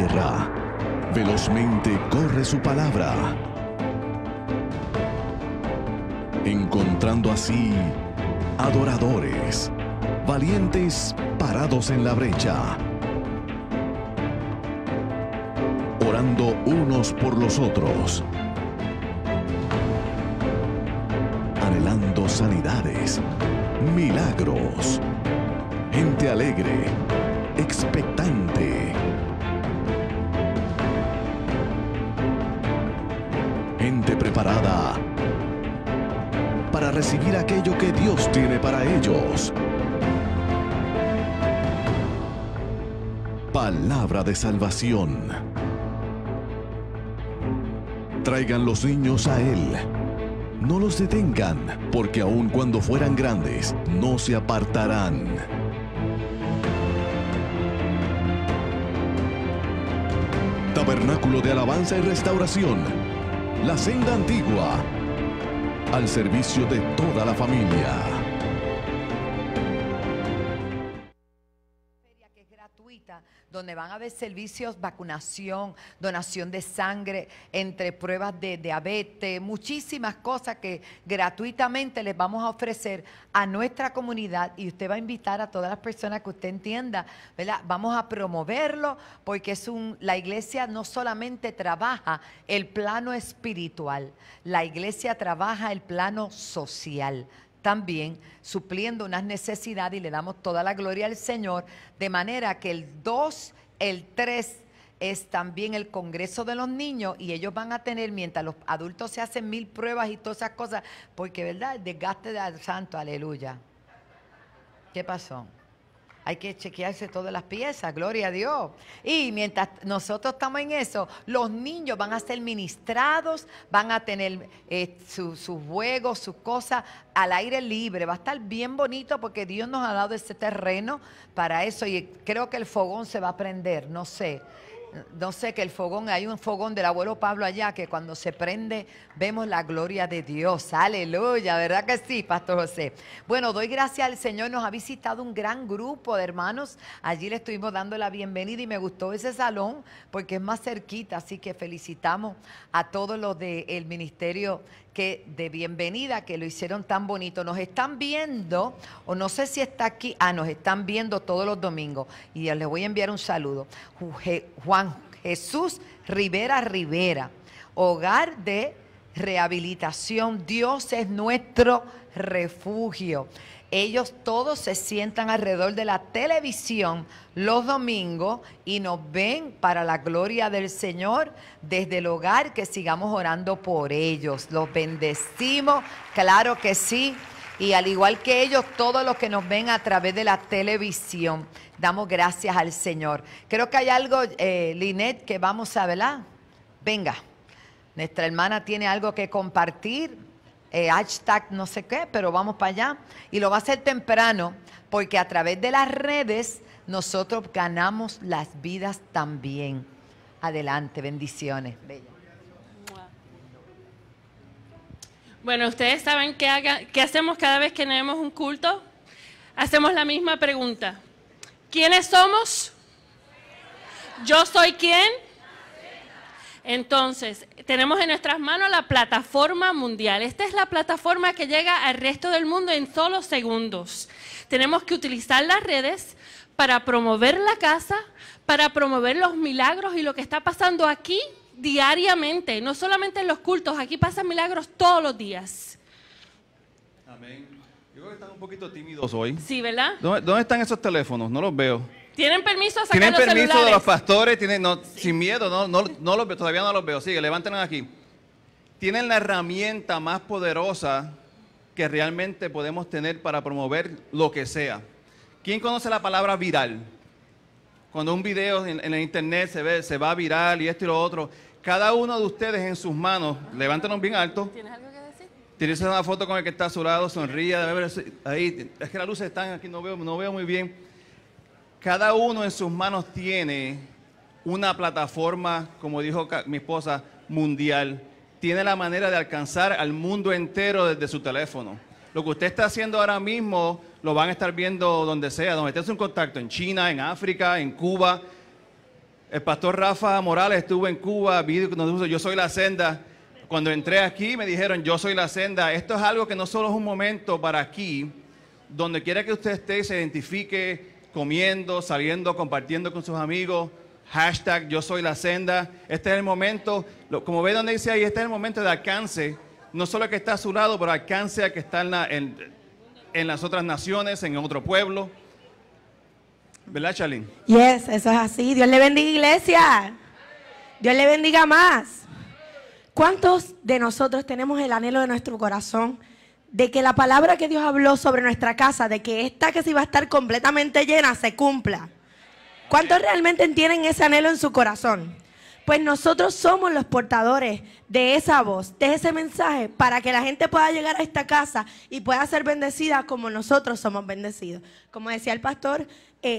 tierra, velozmente corre su palabra, encontrando así adoradores, valientes parados en la brecha, orando unos por los otros, anhelando sanidades, milagros, gente alegre, expectante, gente preparada para recibir aquello que Dios tiene para ellos. Palabra de salvación. Traigan los niños a Él. No los detengan, porque aun cuando fueran grandes, no se apartarán. Tabernáculo de Alabanza y Restauración. La senda antigua. Al servicio de toda la familia. Que es gratuita, donde van a haber servicios, vacunación, donación de sangre, entre pruebas de diabetes, muchísimas cosas que gratuitamente les vamos a ofrecer a nuestra comunidad, y usted va a invitar a todas las personas que usted entienda, ¿verdad? Vamos a promoverlo porque la iglesia no solamente trabaja el plano espiritual, la iglesia trabaja el plano social también, supliendo unas necesidades, y le damos toda la gloria al Señor, de manera que el 2, el 3 es también el Congreso de los Niños, y ellos van a tener, mientras los adultos se hacen 1000 pruebas y todas esas cosas, porque verdad, el desgaste del santo, aleluya. ¿Qué pasó? Hay que chequearse todas las piezas, gloria a Dios. Y mientras nosotros estamos en eso, los niños van a ser ministrados, van a tener sus juegos, sus cosas al aire libre. Va a estar bien bonito porque Dios nos ha dado ese terreno para eso, y creo que el fogón se va a prender, no sé. No sé, que el fogón, hay un fogón del abuelo Pablo allá que cuando se prende vemos la gloria de Dios. Aleluya, ¿verdad que sí, Pastor José? Bueno, doy gracias al Señor, nos ha visitado un gran grupo de hermanos. Allí le estuvimos dando la bienvenida y me gustó ese salón porque es más cerquita, así que felicitamos a todos los del ministerio de bienvenida que lo hicieron tan bonito. Nos están viendo, o no sé si está aquí, nos están viendo todos los domingos, y les voy a enviar un saludo. Juan Jesús Rivera, Hogar de Rehabilitación, Dios es nuestro refugio. Ellos todos se sientan alrededor de la televisión los domingos y nos ven para la gloria del Señor desde el hogar, que sigamos orando por ellos. Los bendecimos, claro que sí. Y al igual que ellos, todos los que nos ven a través de la televisión, damos gracias al Señor. Creo que hay algo, Linet, que vamos a ver. Venga, nuestra hermana tiene algo que compartir. Hashtag no sé qué, pero vamos para allá. Y lo va a hacer temprano, porque a través de las redes nosotros ganamos las vidas también. Adelante, bendiciones. Bella. Bueno, ustedes saben qué hacemos cada vez que tenemos un culto. Hacemos la misma pregunta. ¿Quiénes somos? ¿Yo soy quién? Entonces, tenemos en nuestras manos la plataforma mundial. Esta es la plataforma que llega al resto del mundo en solo segundos. Tenemos que utilizar las redes para promover la casa, para promover los milagros y lo que está pasando aquí diariamente. No solamente en los cultos, aquí pasan milagros todos los días. Amén. Yo creo que están un poquito tímidos hoy. Sí, ¿verdad? ¿Dónde están esos teléfonos? No los veo. ¿Tienen permiso a sacar ¿Tienen los permiso celulares? de los pastores? Sí. Sin miedo, no los veo, todavía no los veo. Sigue, levántenlos aquí. Tienen la herramienta más poderosa que realmente podemos tener para promover lo que sea. ¿Quién conoce la palabra viral? Cuando un video en el internet se va viral y esto y lo otro. Cada uno de ustedes en sus manos, levántenos bien alto. ¿Tienes algo que decir? Tienes una foto con el que está a su lado, sonríe, ahí. Es que las luces están aquí, no veo muy bien. Cada uno en sus manos tiene una plataforma, como dijo mi esposa, mundial. Tiene la manera de alcanzar al mundo entero desde su teléfono. Lo que usted está haciendo ahora mismo, lo van a estar viendo donde sea, donde esté en contacto, en China, en África, en Cuba. El pastor Rafa Morales estuvo en Cuba, nos dijo, yo soy la senda. Cuando entré aquí me dijeron, yo soy la senda. Esto es algo que no solo es un momento para aquí, donde quiera que usted esté, se identifique comiendo, saliendo, compartiendo con sus amigos. Hashtag yo soy la senda. Este es el momento, como ve donde dice ahí, este es el momento de alcance. No solo el que está a su lado, pero alcance al que está en las otras naciones, en otro pueblo. ¿Verdad, Charlene? Yes, eso es así. Dios le bendiga, iglesia. Dios le bendiga más. ¿Cuántos de nosotros tenemos el anhelo de nuestro corazón de que la palabra que Dios habló sobre nuestra casa, de que esta que se iba a estar completamente llena, se cumpla? ¿Cuántos realmente tienen ese anhelo en su corazón? Pues nosotros somos los portadores de esa voz, de ese mensaje, para que la gente pueda llegar a esta casa y pueda ser bendecida como nosotros somos bendecidos. Como decía el pastor,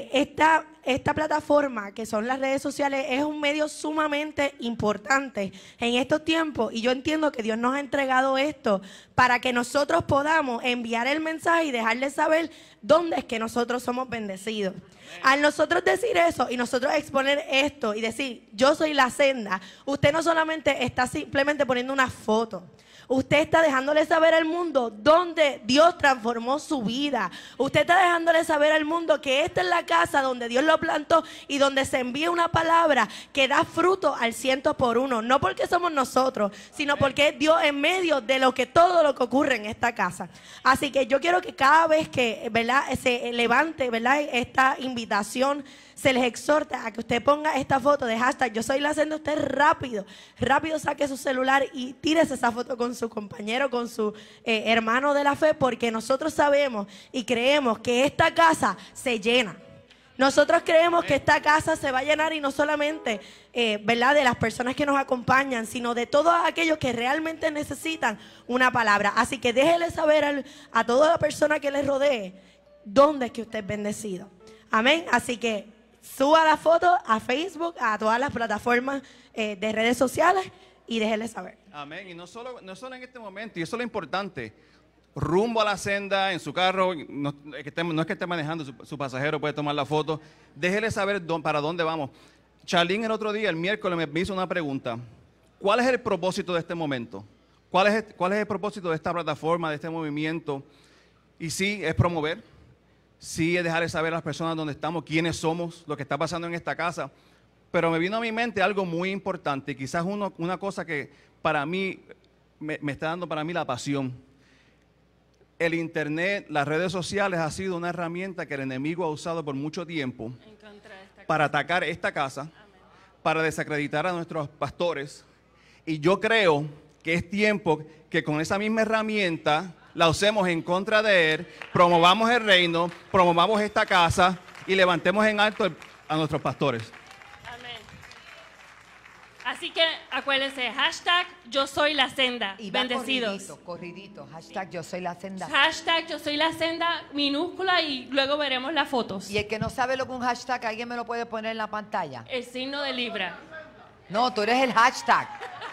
esta plataforma que son las redes sociales es un medio sumamente importante en estos tiempos, y yo entiendo que Dios nos ha entregado esto para que nosotros podamos enviar el mensaje y dejarles saber dónde es que nosotros somos bendecidos. Al nosotros decir eso y nosotros exponer esto y decir yo soy la senda, usted no solamente está simplemente poniendo una foto, usted está dejándole saber al mundo dónde Dios transformó su vida. Usted está dejándole saber al mundo que esta es la casa donde Dios lo plantó y donde se envía una palabra que da fruto al 100%. No porque somos nosotros, sino porque es Dios en medio de todo lo que ocurre en esta casa. Así que yo quiero que cada vez que, ¿verdad?, se levante, ¿verdad?, esta invitación, se les exhorta a que usted ponga esta foto de hashtag yo soy la senda. Usted rápido saque su celular y tírese esa foto con su compañero, con su hermano de la fe, porque nosotros sabemos y creemos que esta casa se llena. Nosotros creemos que esta casa se va a llenar, y no solamente ¿verdad?, de las personas que nos acompañan, sino de todos aquellos que realmente necesitan una palabra. Así que déjele saber a toda la persona que les rodee dónde es que usted es bendecido. Amén. Así que suba la foto a Facebook, a todas las plataformas de redes sociales, y déjenle saber. Amén. Y no solo en este momento, y eso es lo importante, rumbo a la senda en su carro, no es que esté manejando, su pasajero puede tomar la foto, déjele saber para dónde vamos. Charlene el otro día, el miércoles, me hizo una pregunta. ¿Cuál es el propósito de este momento? ¿Cuál es el propósito de esta plataforma, de este movimiento? Y sí, es promover. Sí, es dejarle saber a las personas dónde estamos, quiénes somos, lo que está pasando en esta casa. Pero me vino a mi mente algo muy importante, quizás una cosa que para mí, me está dando para mí la pasión. El internet, las redes sociales ha sido una herramienta que el enemigo ha usado por mucho tiempo para atacar esta casa, para desacreditar a nuestros pastores. Y yo creo que es tiempo que con esa misma herramienta la usemos en contra de él, promovamos el reino, promovamos esta casa y levantemos en alto a nuestros pastores. Amén. Así que acuérdense, hashtag yo soy la senda, y va bendecidos. Corridito, hashtag yo soy la senda. Hashtag yo soy la senda, minúscula, y luego veremos las fotos. Y el que no sabe lo que es un hashtag, ¿alguien me lo puede poner en la pantalla? El signo de Libra. No, tú eres el hashtag.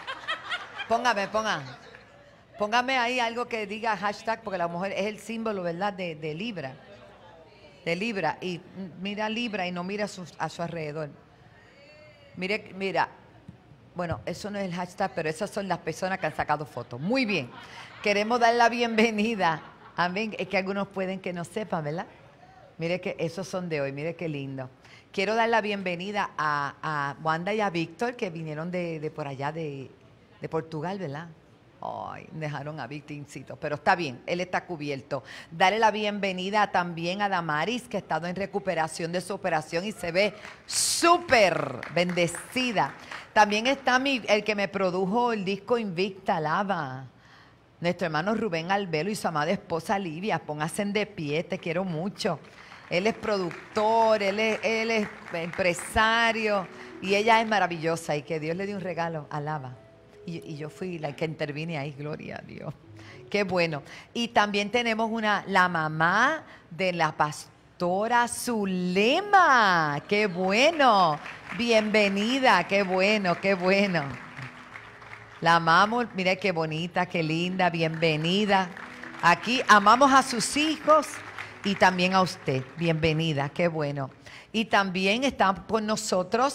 Póngame ahí algo que diga hashtag, porque la mujer es el símbolo, ¿verdad?, de Libra. De Libra. Y mira Libra y no mira a su alrededor. Mira. Bueno, eso no es el hashtag, pero esas son las personas que han sacado fotos. Muy bien. Queremos dar la bienvenida. Amén. Es que algunos pueden que no sepan, ¿verdad? Mire que esos son de hoy. Mire qué lindo. Quiero dar la bienvenida a Wanda y a Víctor, que vinieron de por allá de Portugal, ¿verdad? Ay, dejaron a Victincito, pero está bien, él está cubierto. Darle la bienvenida también a Damaris, que ha estado en recuperación de su operación y se ve súper bendecida. También está el que me produjo el disco Invicta, Alaba. Nuestro hermano Rubén Albelo y su amada esposa Livia. Pónganse de pie, te quiero mucho. Él es productor, él es empresario y ella es maravillosa, y que Dios le dio un regalo, Alaba. Y yo fui la que intervine ahí, gloria a Dios. Qué bueno. Y también tenemos la mamá de la pastora Zulema. Qué bueno. Bienvenida, qué bueno, qué bueno. La amamos, mire qué bonita, qué linda, bienvenida. Aquí amamos a sus hijos y también a usted. Bienvenida, qué bueno. Y también está con nosotros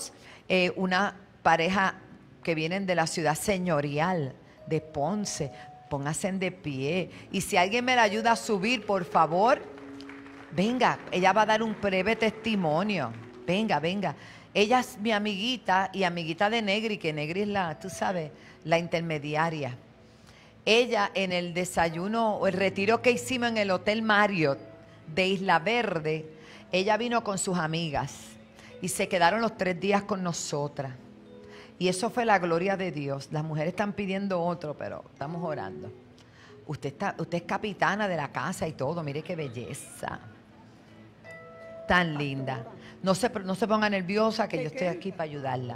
una pareja que vienen de la ciudad señorial de Ponce. Pónganse de pie. Y si alguien me la ayuda a subir, por favor, venga, ella va a dar un breve testimonio. Venga, venga. Ella es mi amiguita y amiguita de Negri, que Negri es la, tú sabes, la intermediaria. Ella en el desayuno o el retiro que hicimos en el Hotel Marriott de Isla Verde, ella vino con sus amigas y se quedaron los 3 días con nosotras. Y eso fue la gloria de Dios. Las mujeres están pidiendo otro, pero estamos orando. Usted es capitana de la casa y todo. Mire qué belleza. Tan linda. No se ponga nerviosa que yo estoy aquí para ayudarla.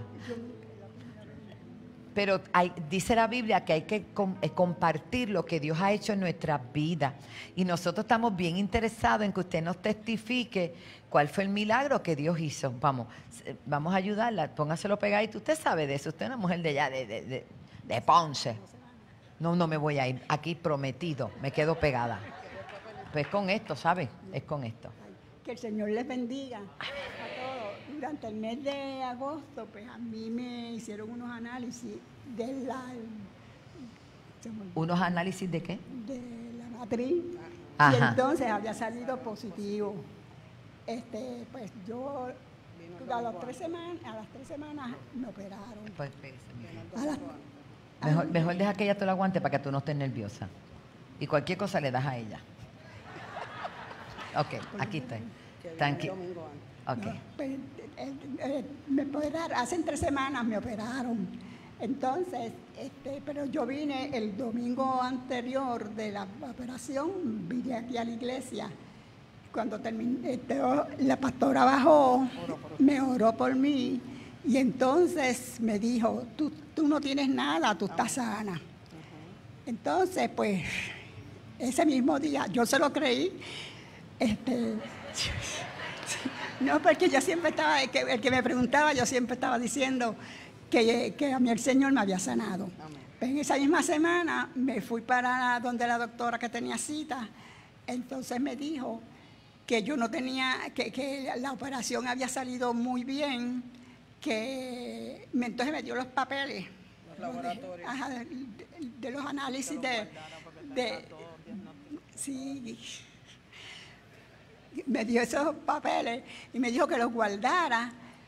Pero dice la Biblia que hay que compartir lo que Dios ha hecho en nuestras vidas. Y nosotros estamos bien interesados en que usted nos testifique cuál fue el milagro que Dios hizo. Vamos a ayudarla, póngaselo pegadito. Usted sabe de eso, usted es una mujer de allá, de Ponce. No me voy a ir, aquí prometido, me quedo pegada. Pues con esto, ¿sabe? Es con esto. Que el Señor les bendiga a todos. Durante el mes de agosto, pues a mí me hicieron unos análisis de la... ¿Unos análisis de qué? De la matriz. Ajá. Y entonces había salido positivo. Pues yo a las 3 semanas me operaron. Pues, mejor deja que ella te lo aguante para que tú no estés nerviosa. Y cualquier cosa le das a ella. Ok, aquí estoy. Tranquilo. Ok. No, pues, me operaron, hace 3 semanas me operaron. Entonces, pero yo vine el domingo anterior de la operación, vine aquí a la iglesia. Cuando terminé, la pastora bajó, me oró por mí y entonces me dijo, tú no tienes nada, tú estás sana. Entonces, pues, ese mismo día, yo se lo creí. No, porque yo siempre estaba, el que me preguntaba, yo siempre estaba diciendo que a mí el Señor me había sanado. Pues en esa misma semana me fui para donde la doctora que tenía cita, entonces me dijo que yo no tenía, que la operación había salido muy bien, entonces me dio los papeles. Los laboratorios. De los análisis sí. Me dio esos papeles y me dijo que los guardara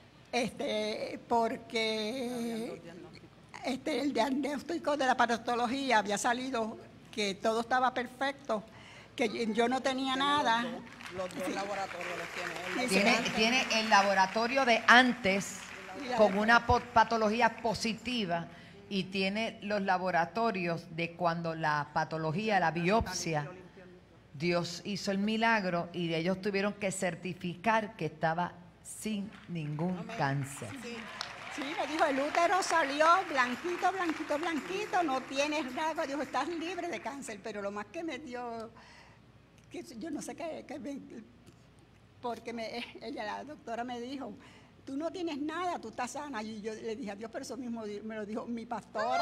porque el diagnóstico de la patología había salido, que todo estaba perfecto, que yo no tenía nada. Los 2 laboratorios los tiene. Tiene el laboratorio de antes con una patología positiva y tiene los laboratorios de cuando la patología, la biopsia, Dios hizo el milagro y ellos tuvieron que certificar que estaba sin ningún cáncer. Sí, me dijo, el útero salió blanquito, blanquito, blanquito, no tienes nada, dijo, estás libre de cáncer, pero lo más que me dio, que yo no sé qué porque la doctora me dijo, tú no tienes nada, tú estás sana, y yo le dije a Dios, pero eso mismo me lo dijo mi pastora.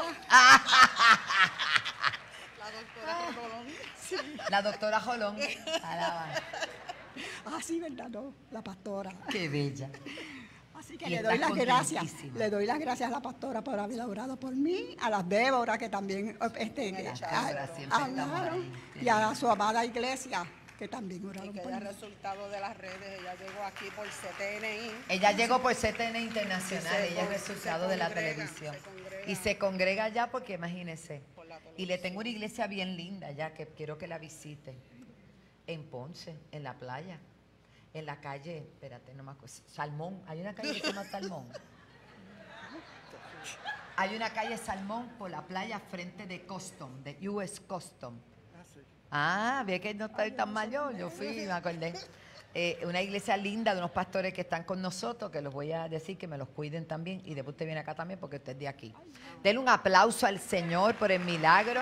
La doctora Jolón. Sí. La doctora Jolón. Ah, sí, ¿verdad? No, la pastora. Qué bella. Así que le doy las gracias. Le doy las gracias a la pastora por haber orado por mí, a las Débora que también hablaron, y a su amada iglesia que también oraron por mí. Y que el resultado de las redes, ella llegó aquí por CTNI. Ella llegó por CTN Internacional, ella es resultado de la televisión. Y se congrega allá porque imagínense. Y le tengo una iglesia bien linda allá que quiero que la visite. En Ponce, en la playa. En la calle, espérate, no me acuerdo, Salmón. Hay una calle que se llama Salmón. Hay una calle Salmón por la playa frente de Custom, de US Custom. Ve que no estoy tan mayor. Yo fui, me acordé. Una iglesia linda de unos pastores que están con nosotros, que los voy a decir que me los cuiden también. Y después usted viene acá también porque usted es de aquí. Denle un aplauso al Señor por el milagro.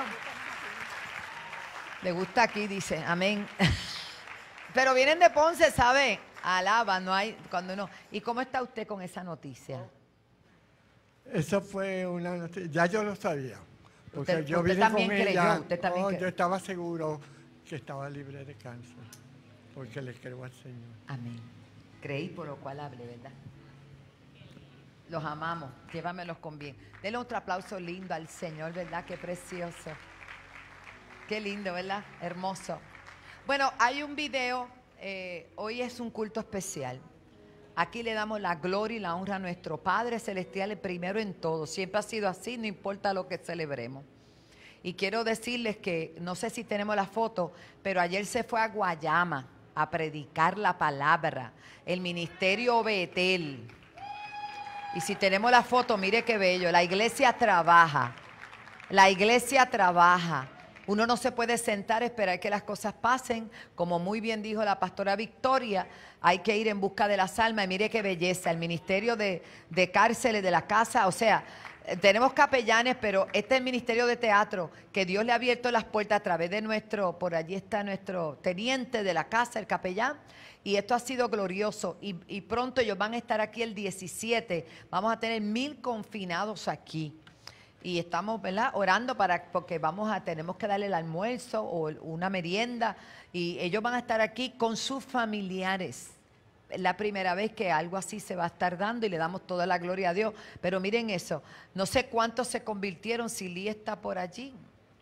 Le gusta aquí, dice, amén. Pero vienen de Ponce, ¿sabe? Alaba, no hay, cuando uno... ¿Y cómo está usted con esa noticia? Eso fue una noticia, ya yo lo sabía. Porque Usted yo vine también con creyó, ella. usted también creyó. Yo estaba seguro que estaba libre de cáncer, porque le creo al Señor. Amén. Creí por lo cual hablé, ¿verdad? Los amamos. Llévamelos con bien. Denle otro aplauso lindo al Señor, ¿verdad? Qué precioso. Qué lindo, ¿verdad? Hermoso. Bueno, hay un video. Hoy es un culto especial. Aquí le damos la gloria y la honra a nuestro Padre Celestial, el primero en todo. Siempre ha sido así, no importa lo que celebremos. Y quiero decirles que, no sé si tenemos la foto, pero ayer se fue a Guayama a predicar la palabra, el ministerio Betel. Y si tenemos la foto, mire qué bello, la iglesia trabaja. La iglesia trabaja. Uno no se puede sentar a esperar que las cosas pasen. Como muy bien dijo la pastora Victoria, hay que ir en busca de las almas. Y mire qué belleza, el ministerio de cárceles, de la casa. O sea, tenemos capellanes, pero este es el ministerio de teatro, que Dios le ha abierto las puertas a través de nuestro, por allí está nuestro teniente de la casa, el capellán. Y esto ha sido glorioso. Y pronto ellos van a estar aquí el 17. Vamos a tener 1000 confinados aquí. Y estamos, ¿verdad?, orando porque tenemos que darle el almuerzo o una merienda. Y ellos van a estar aquí con sus familiares. Es la primera vez que algo así se va a estar dando y le damos toda la gloria a Dios. Pero miren eso, no sé cuántos se convirtieron, si Lee está por allí.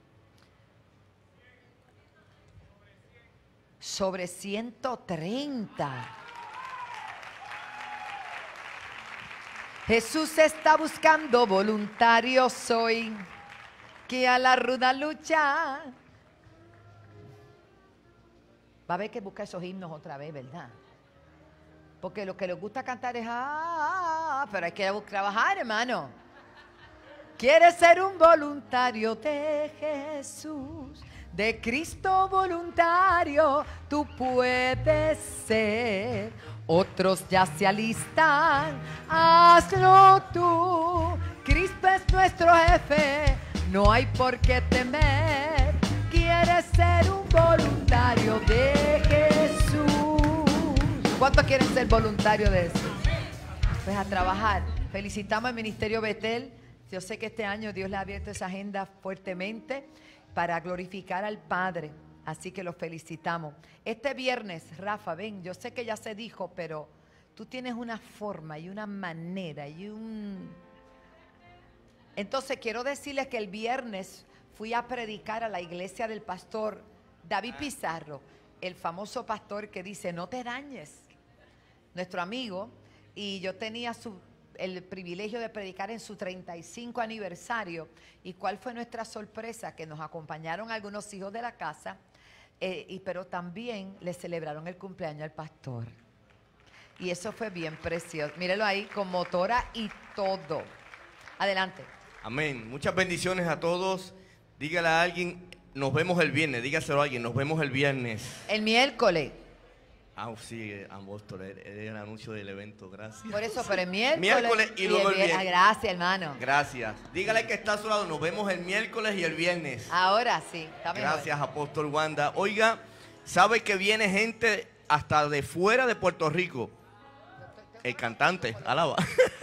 Sobre 130. Jesús está buscando voluntarios hoy que a la ruda lucha. Va a haber que buscar esos himnos otra vez, ¿verdad? Porque lo que les gusta cantar es pero hay que trabajar, hermano. ¿Quieres ser un voluntario de Jesús? De Cristo voluntario, tú puedes ser. Otros ya se alistan, hazlo tú. Cristo es nuestro jefe, no hay por qué temer. ¿Quieres ser un voluntario de Jesús? ¿Cuántos quieren ser voluntarios de Jesús? Pues a trabajar. Felicitamos al Ministerio Betel. Yo sé que este año Dios le ha abierto esa agenda fuertemente para glorificar al Padre. Así que los felicitamos. Este viernes, Rafa, ven, yo sé que ya se dijo, pero tú tienes una forma y una manera y Entonces quiero decirles que el viernes fui a predicar a la iglesia del pastor David Pizarro, el famoso pastor que dice, no te dañes, nuestro amigo, y yo tenía el privilegio de predicar en su 35 aniversario. ¿Y cuál fue nuestra sorpresa? Que nos acompañaron algunos hijos de la casa, pero también le celebraron el cumpleaños al pastor. Y eso fue bien precioso. Mírelo ahí, con motora y todo. Adelante. Amén. Muchas bendiciones a todos. Dígale a alguien, nos vemos el viernes. Dígaselo a alguien, nos vemos el viernes. El miércoles. Sí, Apóstol, es el anuncio del evento, gracias. Por eso, pero el miércoles y luego el viernes. Gracias, hermano. Gracias. Dígale que está a su lado, nos vemos el miércoles y el viernes. Ahora sí, está mejor. Gracias, Apóstol Wanda. Oiga, ¿sabe que viene gente hasta de fuera de Puerto Rico? El cantante, alaba.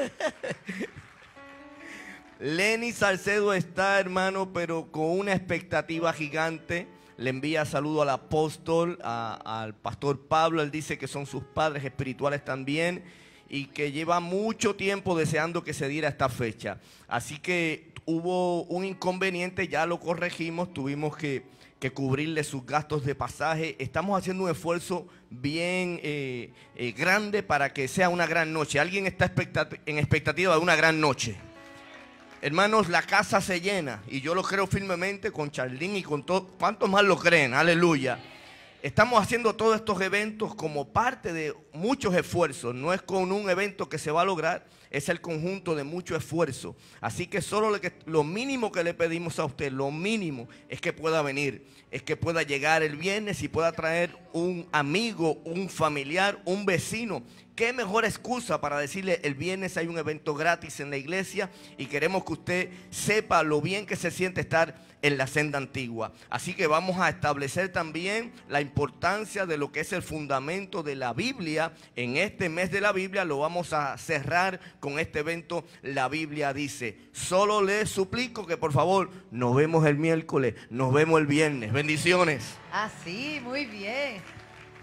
Lenny Salcedo está, hermano, pero con una expectativa gigante. Le envía saludo al apóstol, al pastor Pablo. Él dice que son sus padres espirituales también y que lleva mucho tiempo deseando que se diera esta fecha. Así que hubo un inconveniente, ya lo corregimos, tuvimos que cubrirle sus gastos de pasaje. Estamos haciendo un esfuerzo bien grande para que sea una gran noche. ¿Alguien está en expectativa de una gran noche? Hermanos, la casa se llena y yo lo creo firmemente con Charlín y con todos. ¿Cuántos más lo creen? Aleluya. Estamos haciendo todos estos eventos como parte de muchos esfuerzos. No es con un evento que se va a lograr, es el conjunto de mucho esfuerzo. Así que solo lo mínimo que le pedimos a usted, lo mínimo, es que pueda venir, es que pueda llegar el viernes y pueda traer un amigo, un familiar, un vecino. ¿Qué mejor excusa para decirle el viernes hay un evento gratis en la iglesia y queremos que usted sepa lo bien que se siente estar en la senda antigua? Así que vamos a establecer también la importancia de lo que es el fundamento de la Biblia. En este mes de la Biblia lo vamos a cerrar con este evento. La Biblia dice, solo les suplico que por favor nos vemos el miércoles, nos vemos el viernes. Bendiciones. Sí, muy bien.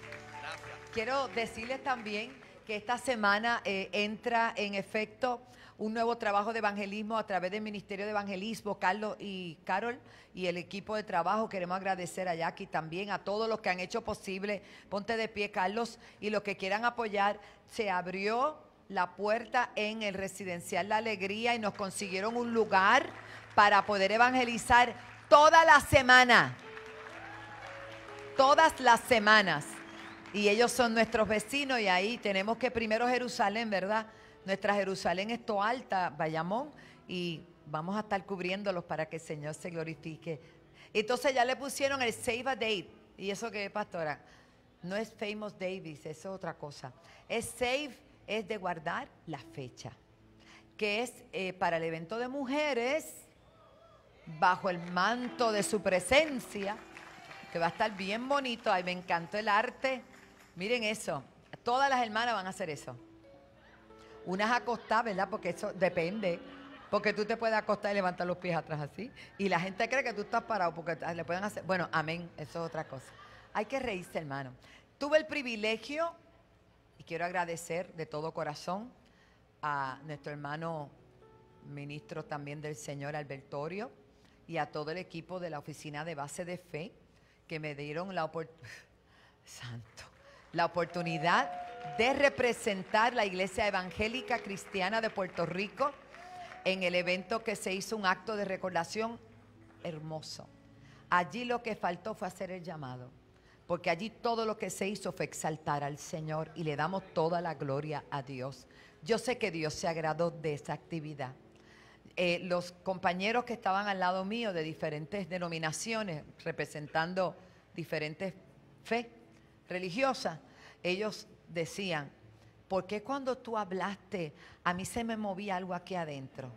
Gracias. Quiero decirles también que esta semana entra en efecto un nuevo trabajo de evangelismo a través del Ministerio de Evangelismo, Carlos y Carol y el equipo de trabajo. Queremos agradecer a Jackie también, a todos los que han hecho posible. Ponte de pie, Carlos, y los que quieran apoyar. Se abrió la puerta en el Residencial La Alegría y nos consiguieron un lugar para poder evangelizar toda la semana. Todas las semanas. Y ellos son nuestros vecinos y ahí tenemos que primero Jerusalén, ¿verdad? Nuestra Jerusalén es Toalta, Bayamón, y vamos a estar cubriéndolos para que el Señor se glorifique. Entonces ya le pusieron el Save a Date. ¿Y eso qué, pastora? No es Famous Davis, eso es otra cosa. Es Save, es de guardar la fecha, que es para el evento de mujeres, bajo el manto de su presencia, que va a estar bien bonito. Ay, me encantó el arte. Miren eso, todas las hermanas van a hacer eso. Unas acostadas, ¿verdad? Porque eso depende. Porque tú te puedes acostar y levantar los pies atrás así. Y la gente cree que tú estás parado porque le pueden hacer... Bueno, amén, eso es otra cosa. Hay que reírse, hermano. Tuve el privilegio, y quiero agradecer de todo corazón a nuestro hermano ministro también del Señor, Albertorio, y a todo el equipo de la Oficina de Base de Fe, que me dieron la oportunidad de representar la Iglesia Evangélica Cristiana de Puerto Rico en el evento que se hizo, un acto de recordación hermoso. Allí lo que faltó fue hacer el llamado, porque allí todo lo que se hizo fue exaltar al Señor y le damos toda la gloria a Dios. Yo sé que Dios se agradó de esa actividad. Los compañeros que estaban al lado mío de diferentes denominaciones, representando diferentes fe religiosas, ellos decían, ¿por qué cuando tú hablaste a mí se me movía algo aquí adentro?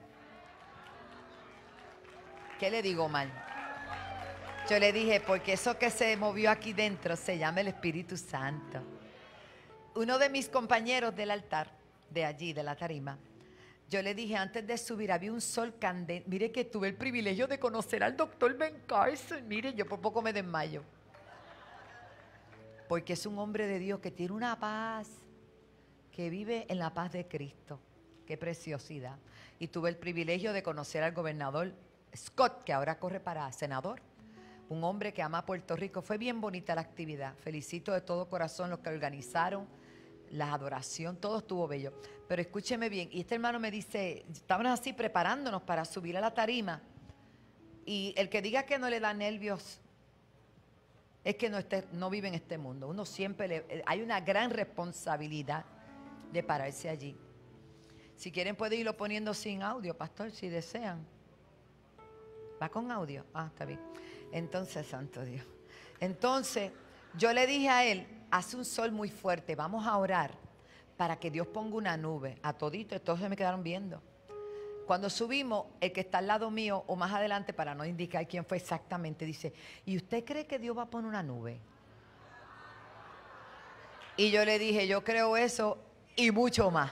¿Qué le digo mal? Yo le dije, porque eso que se movió aquí dentro se llama el Espíritu Santo. Uno de mis compañeros del altar, de allí, de la tarima, yo le dije antes de subir, había un sol candente. Mire que tuve el privilegio de conocer al doctor Ben Carson. Mire, yo por poco me desmayo. Porque es un hombre de Dios que tiene una paz, que vive en la paz de Cristo. Qué preciosidad. Y tuve el privilegio de conocer al gobernador Scott, que ahora corre para senador. Un hombre que ama a Puerto Rico. Fue bien bonita la actividad. Felicito de todo corazón los que organizaron, la adoración, todo estuvo bello. Pero escúcheme bien, y este hermano me dice, estábamos así preparándonos para subir a la tarima, y el que diga que no le da nervios es que no vive en este mundo. Uno siempre hay una gran responsabilidad de pararse allí. Si quieren pueden irlo poniendo sin audio, pastor, si desean. ¿Va con audio? Ah, está bien. Entonces, santo Dios. Entonces, yo le dije a él, hace un sol muy fuerte, vamos a orar para que Dios ponga una nube a todito. Todos se me quedaron viendo. Cuando subimos, el que está al lado mío o más adelante, para no indicar quién fue exactamente, dice, ¿y usted cree que Dios va a poner una nube? Y yo le dije, yo creo eso y mucho más.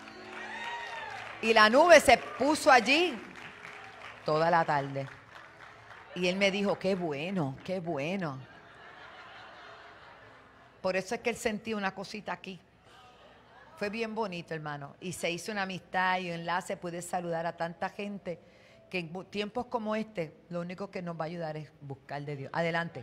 Y la nube se puso allí toda la tarde. Y él me dijo, qué bueno, qué bueno. Por eso es que él sentía una cosita aquí. Fue bien bonito, hermano. Y se hizo una amistad y un enlace. Pude saludar a tanta gente que en tiempos como este, lo único que nos va a ayudar es buscar de Dios. Adelante.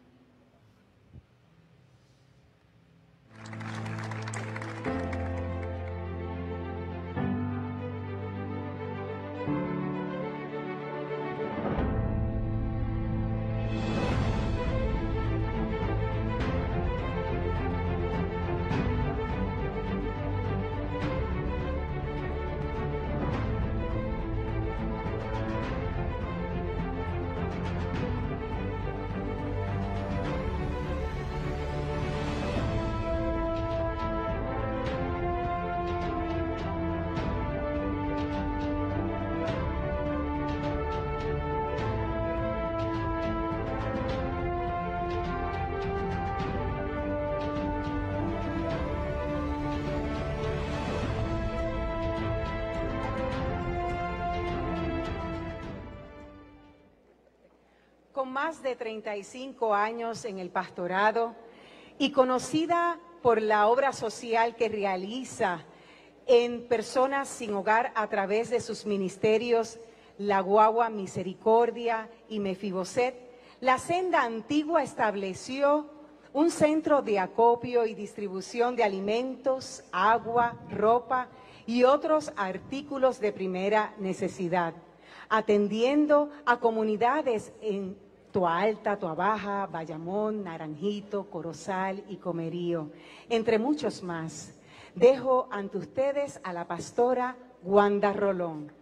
Con más de 35 años en el pastorado y conocida por la obra social que realiza en personas sin hogar a través de sus ministerios La Guagua, Misericordia y Mefiboset, la Senda Antigua estableció un centro de acopio y distribución de alimentos, agua, ropa y otros artículos de primera necesidad, atendiendo a comunidades en Toa Alta, Toa Baja, Bayamón, Naranjito, Corozal y Comerío, entre muchos más. Dejo ante ustedes a la pastora Wanda Rolón.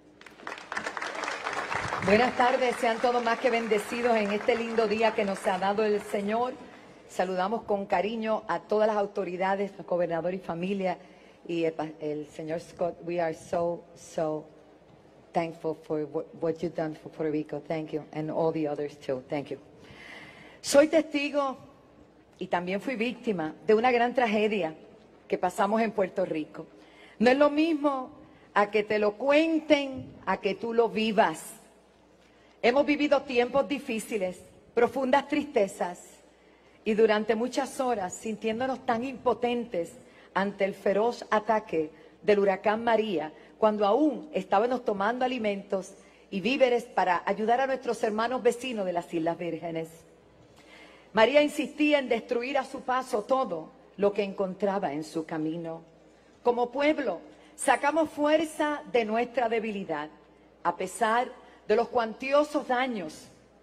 Buenas tardes, sean todos más que bendecidos en este lindo día que nos ha dado el Señor. Saludamos con cariño a todas las autoridades, el gobernador y familia y el señor Scott. We are so thankful for what you've done for Puerto Rico. Thank you. And all the others too. Thank you. Soy testigo y también fui víctima de una gran tragedia que pasamos en Puerto Rico. No es lo mismo a que te lo cuenten, a que tú lo vivas. Hemos vivido tiempos difíciles, profundas tristezas y durante muchas horas sintiéndonos tan impotentes ante el feroz ataque del huracán María, cuando aún estábamos tomando alimentos y víveres para ayudar a nuestros hermanos vecinos de las Islas Vírgenes. María insistía en destruir a su paso todo lo que encontraba en su camino. Como pueblo, sacamos fuerza de nuestra debilidad, a pesar de los cuantiosos daños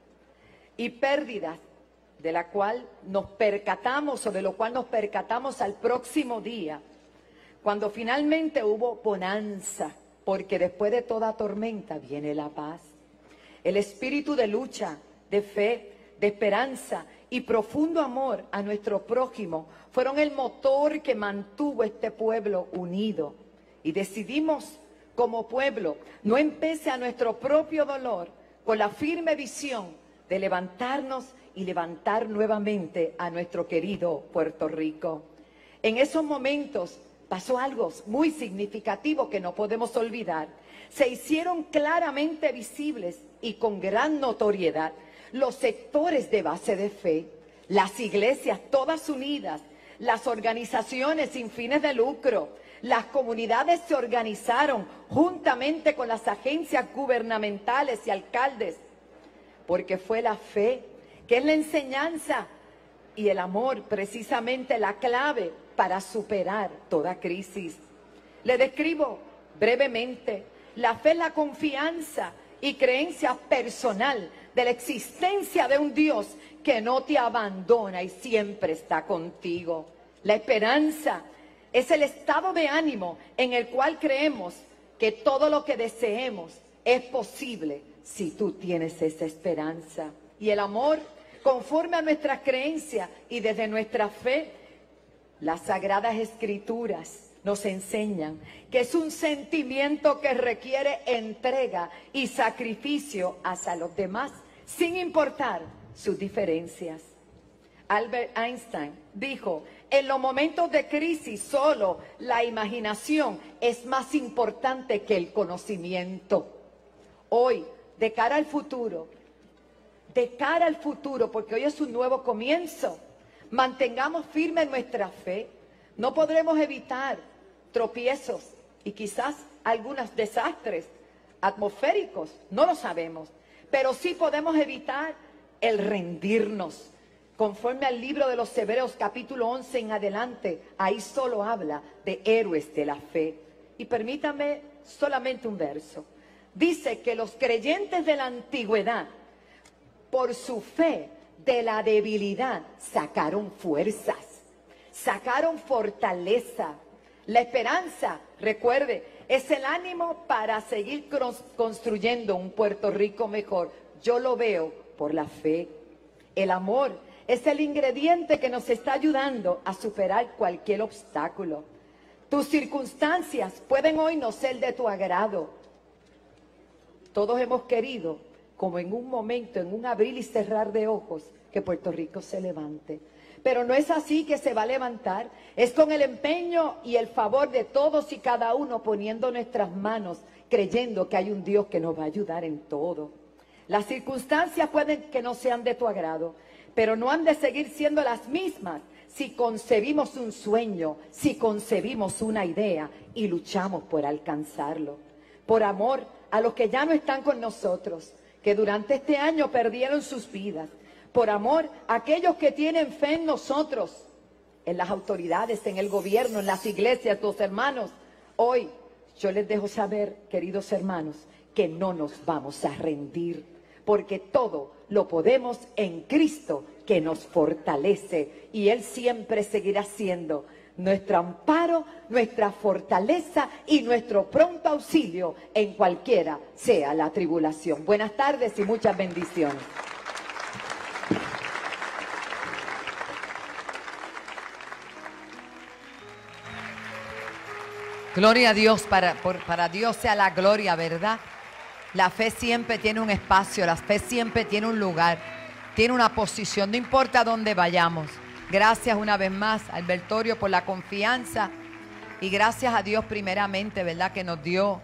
y pérdidas de la cual nos percatamos o de lo cual nos percatamos al próximo día, cuando finalmente hubo bonanza, porque después de toda tormenta viene la paz. El espíritu de lucha, de fe, de esperanza y profundo amor a nuestro prójimo fueron el motor que mantuvo este pueblo unido. Y decidimos como pueblo, no en pese a nuestro propio dolor, con la firme visión de levantarnos y levantar nuevamente a nuestro querido Puerto Rico. En esos momentos pasó algo muy significativo que no podemos olvidar. Se hicieron claramente visibles y con gran notoriedad los sectores de base de fe, las iglesias todas unidas, las organizaciones sin fines de lucro, las comunidades se organizaron juntamente con las agencias gubernamentales y alcaldes, porque fue la fe, que es la enseñanza, y el amor precisamente la clave para superar toda crisis. Le describo brevemente. La fe es la confianza y creencia personal de la existencia de un Dios que no te abandona y siempre está contigo. La esperanza es el estado de ánimo en el cual creemos que todo lo que deseemos es posible si tú tienes esa esperanza. Y el amor, conforme a nuestras creencias y desde nuestra fe, las Sagradas Escrituras nos enseñan que es un sentimiento que requiere entrega y sacrificio hacia los demás, sin importar sus diferencias. Albert Einstein dijo: en los momentos de crisis solo la imaginación es más importante que el conocimiento. Hoy, de cara al futuro, porque hoy es un nuevo comienzo, mantengamos firme nuestra fe. No podremos evitar tropiezos y quizás algunos desastres atmosféricos, no lo sabemos, pero sí podemos evitar el rendirnos. Conforme al libro de los Hebreos capítulo 11 en adelante, ahí solo habla de héroes de la fe. Y permítame solamente un verso. Dice que los creyentes de la antigüedad, por su fe de la debilidad, sacaron fuerzas, sacaron fortaleza. La esperanza, recuerde, es el ánimo para seguir construyendo un Puerto Rico mejor. Yo lo veo por la fe. El amor es el ingrediente que nos está ayudando a superar cualquier obstáculo. Tus circunstancias pueden hoy no ser de tu agrado. Todos hemos querido, como en un momento, en un abrir y cerrar de ojos, que Puerto Rico se levante. Pero no es así que se va a levantar. Es con el empeño y el favor de todos y cada uno, poniendo nuestras manos, creyendo que hay un Dios que nos va a ayudar en todo. Las circunstancias pueden que no sean de tu agrado, pero no han de seguir siendo las mismas si concebimos un sueño, si concebimos una idea y luchamos por alcanzarlo. Por amor a los que ya no están con nosotros, que durante este año perdieron sus vidas. Por amor a aquellos que tienen fe en nosotros, en las autoridades, en el gobierno, en las iglesias, tus hermanos. Hoy yo les dejo saber, queridos hermanos, que no nos vamos a rendir, porque todo lo podemos en Cristo que nos fortalece, y Él siempre seguirá siendo nuestro amparo, nuestra fortaleza y nuestro pronto auxilio en cualquiera sea la tribulación. Buenas tardes y muchas bendiciones. Gloria a Dios, para Dios sea la gloria, ¿verdad? La fe siempre tiene un espacio, la fe siempre tiene un lugar, tiene una posición, no importa dónde vayamos. Gracias una vez más, Albertorio, por la confianza, y gracias a Dios primeramente, ¿verdad?, que nos dio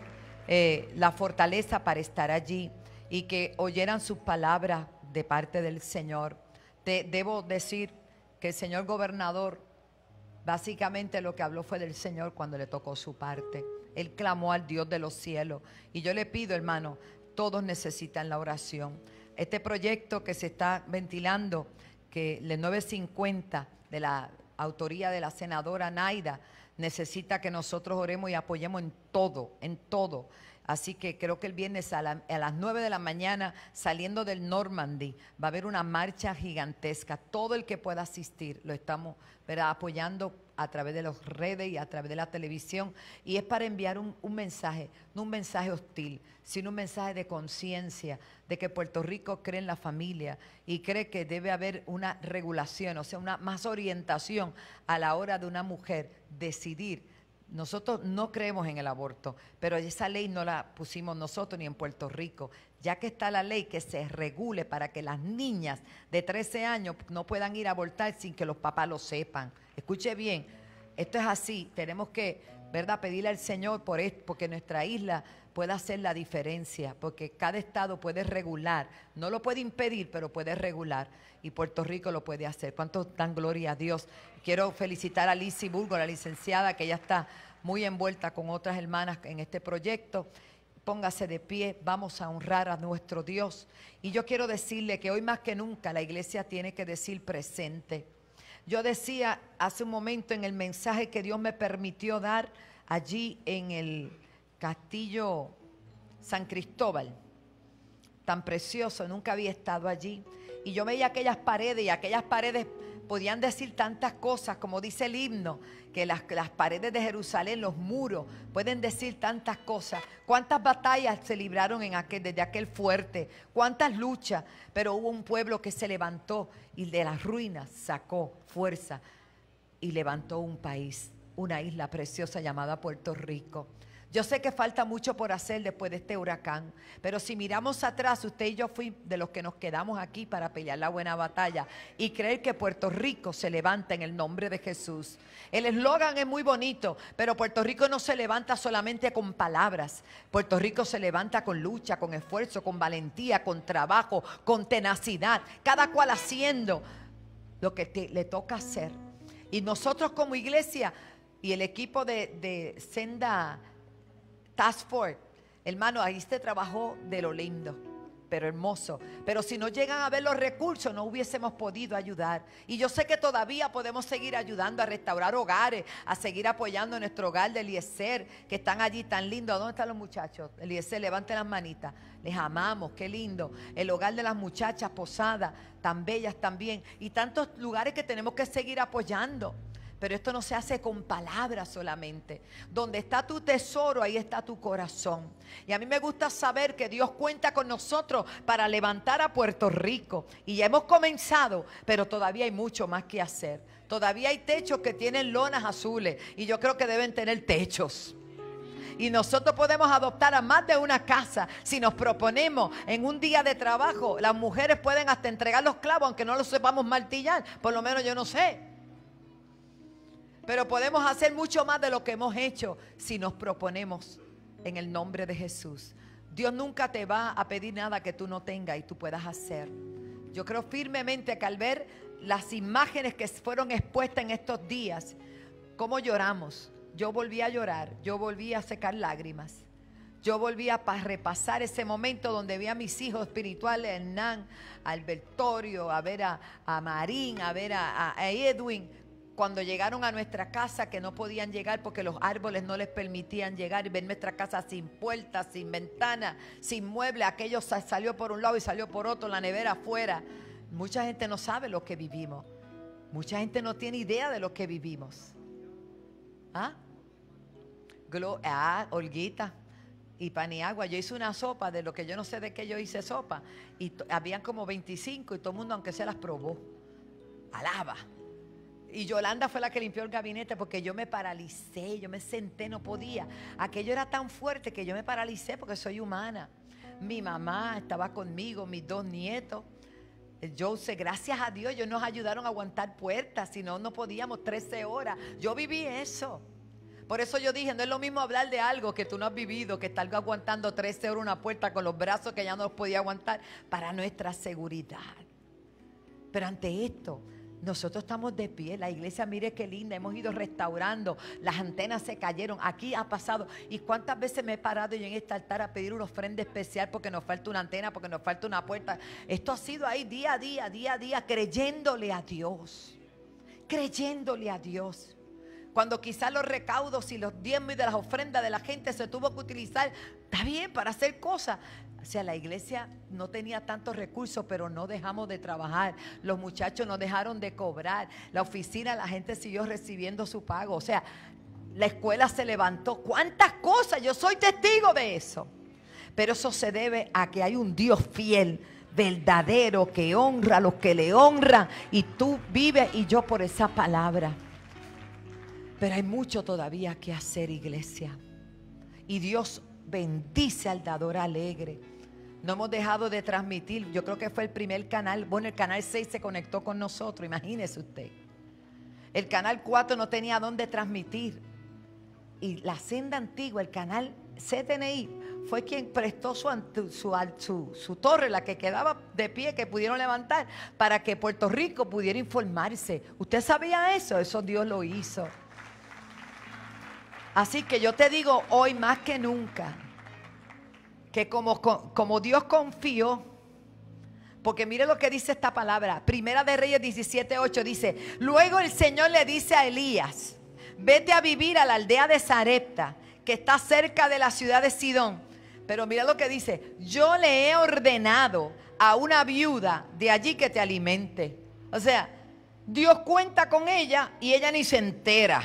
la fortaleza para estar allí y que oyeran sus palabras de parte del Señor. Debo decir que el señor gobernador, básicamente lo que habló fue del Señor cuando le tocó su parte. Él clamó al Dios de los cielos. Y yo le pido, hermano, todos necesitan la oración. Este proyecto que se está ventilando, que el 950 de la autoría de la senadora Naida, necesita que nosotros oremos y apoyemos en todo, en todo. Así que creo que el viernes a las 9 de la mañana, saliendo del Normandy, va a haber una marcha gigantesca. Todo el que pueda asistir lo estamos, ¿verdad?, apoyando a través de las redes y a través de la televisión. Y es para enviar un mensaje, no un mensaje hostil, sino un mensaje de conciencia, de que Puerto Rico cree en la familia y cree que debe haber una regulación, o sea, una más orientación a la hora de una mujer decidir. Nosotros no creemos en el aborto, pero esa ley no la pusimos nosotros ni en Puerto Rico. Ya que está la ley, que se regule para que las niñas de 13 años no puedan ir a abortar sin que los papás lo sepan. Escuche bien, esto es así. Tenemos que, ¿verdad?, pedirle al Señor por esto, porque nuestra isla pueda hacer la diferencia, porque cada estado puede regular. No lo puede impedir, pero puede regular. Y Puerto Rico lo puede hacer. ¿Cuánto dan gloria a Dios? Quiero felicitar a Lizzie Burgo, la licenciada, que ella está muy envuelta con otras hermanas en este proyecto. Póngase de pie, vamos a honrar a nuestro Dios. Y yo quiero decirle que hoy más que nunca la iglesia tiene que decir presente. Yo decía hace un momento en el mensaje que Dios me permitió dar allí en el Castillo San Cristóbal, tan precioso, nunca había estado allí. Y yo veía aquellas paredes, y aquellas paredes podían decir tantas cosas, como dice el himno, que las paredes de Jerusalén, los muros, pueden decir tantas cosas. Cuántas batallas se libraron desde aquel fuerte, cuántas luchas, pero hubo un pueblo que se levantó y de las ruinas sacó fuerza y levantó un país, una isla preciosa llamada Puerto Rico. Yo sé que falta mucho por hacer después de este huracán, pero si miramos atrás, usted y yo fui de los que nos quedamos aquí para pelear la buena batalla y creer que Puerto Rico se levanta en el nombre de Jesús. El eslogan es muy bonito, pero Puerto Rico no se levanta solamente con palabras. Puerto Rico se levanta con lucha, con esfuerzo, con valentía, con trabajo, con tenacidad, cada cual haciendo lo que le toca hacer. Y nosotros como iglesia y el equipo de Senda Task Force, hermano, ahí se trabajó de lo lindo, pero hermoso. Pero si no llegan a ver los recursos, no hubiésemos podido ayudar. Y yo sé que todavía podemos seguir ayudando a restaurar hogares, a seguir apoyando nuestro hogar de Eliezer, que están allí tan lindos. ¿Dónde están los muchachos? Eliezer, levanten las manitas. Les amamos, qué lindo. El hogar de las muchachas, Posada, tan bellas también. Y tantos lugares que tenemos que seguir apoyando. Pero esto no se hace con palabras solamente. Donde está tu tesoro, ahí está tu corazón. Y a mí me gusta saber que Dios cuenta con nosotros para levantar a Puerto Rico. Y ya hemos comenzado, pero todavía hay mucho más que hacer. Todavía hay techos que tienen lonas azules y yo creo que deben tener techos. Y nosotros podemos adoptar a más de una casa si nos proponemos en un día de trabajo. Las mujeres pueden hasta entregar los clavos, aunque no los sepamos martillar. Por lo menos yo no sé. Pero podemos hacer mucho más de lo que hemos hecho si nos proponemos en el nombre de Jesús. Dios nunca te va a pedir nada que tú no tengas y tú puedas hacer. Yo creo firmemente que al ver las imágenes que fueron expuestas en estos días, cómo lloramos. Yo volví a llorar, yo volví a secar lágrimas. Yo volví a repasar ese momento donde vi a mis hijos espirituales, a Hernán, a Albertorio, a ver a Marín, a ver a Edwin, cuando llegaron a nuestra casa, que no podían llegar porque los árboles no les permitían llegar, y ver nuestra casa sin puertas, sin ventanas, sin muebles. Aquello salió por un lado y salió por otro, la nevera afuera. Mucha gente no sabe lo que vivimos. Mucha gente no tiene idea de lo que vivimos. Olguita y Paniagua. Yo hice una sopa de lo que yo no sé de qué yo hice sopa. Y habían como 25 y todo el mundo, aunque se las probó. Alaba. Y Yolanda fue la que limpió el gabinete porque yo me paralicé, yo me senté, no podía. Aquello era tan fuerte que yo me paralicé porque soy humana. Mi mamá estaba conmigo, mis 2 nietos. Joseph, gracias a Dios, ellos nos ayudaron a aguantar puertas, si no, no podíamos 13 horas. Yo viví eso. Por eso yo dije, no es lo mismo hablar de algo que tú no has vivido, que estar aguantando 13 horas una puerta con los brazos que ya no los podía aguantar para nuestra seguridad. Pero ante esto, nosotros estamos de pie. La iglesia, mire qué linda, hemos ido restaurando. Las antenas se cayeron, aquí ha pasado. ¿Y cuántas veces me he parado yo en este altar a pedir una ofrenda especial porque nos falta una antena, porque nos falta una puerta? Esto ha sido ahí día a día, creyéndole a Dios. Creyéndole a Dios. Cuando quizás los recaudos y los diezmos y de las ofrendas de la gente se tuvo que utilizar, está bien, para hacer cosas. O sea, la iglesia no tenía tantos recursos, pero no dejamos de trabajar. Los muchachos no dejaron de cobrar. La oficina, la gente siguió recibiendo su pago. O sea, la escuela se levantó. ¿Cuántas cosas? Yo soy testigo de eso. Pero eso se debe a que hay un Dios fiel, verdadero, que honra a los que le honran. Y tú vives y yo por esa palabra. Pero hay mucho todavía que hacer, iglesia. Y Dios bendice al dador alegre. No hemos dejado de transmitir. Yo creo que fue el primer canal. Bueno, el canal 6 se conectó con nosotros, imagínese usted. El canal 4 no tenía dónde transmitir. Y la senda antigua, el canal CTNI, fue quien prestó su torre, la que quedaba de pie, que pudieron levantar, para que Puerto Rico pudiera informarse. ¿Usted sabía eso? Eso Dios lo hizo. Así que yo te digo hoy más que nunca, que como Dios confió, porque mire lo que dice esta palabra, Primera de Reyes 17:8 dice, luego el Señor le dice a Elías, vete a vivir a la aldea de Sarepta, que está cerca de la ciudad de Sidón. Pero mira lo que dice, yo le he ordenado a una viuda de allí que te alimente. O sea, Dios cuenta con ella y ella ni se entera.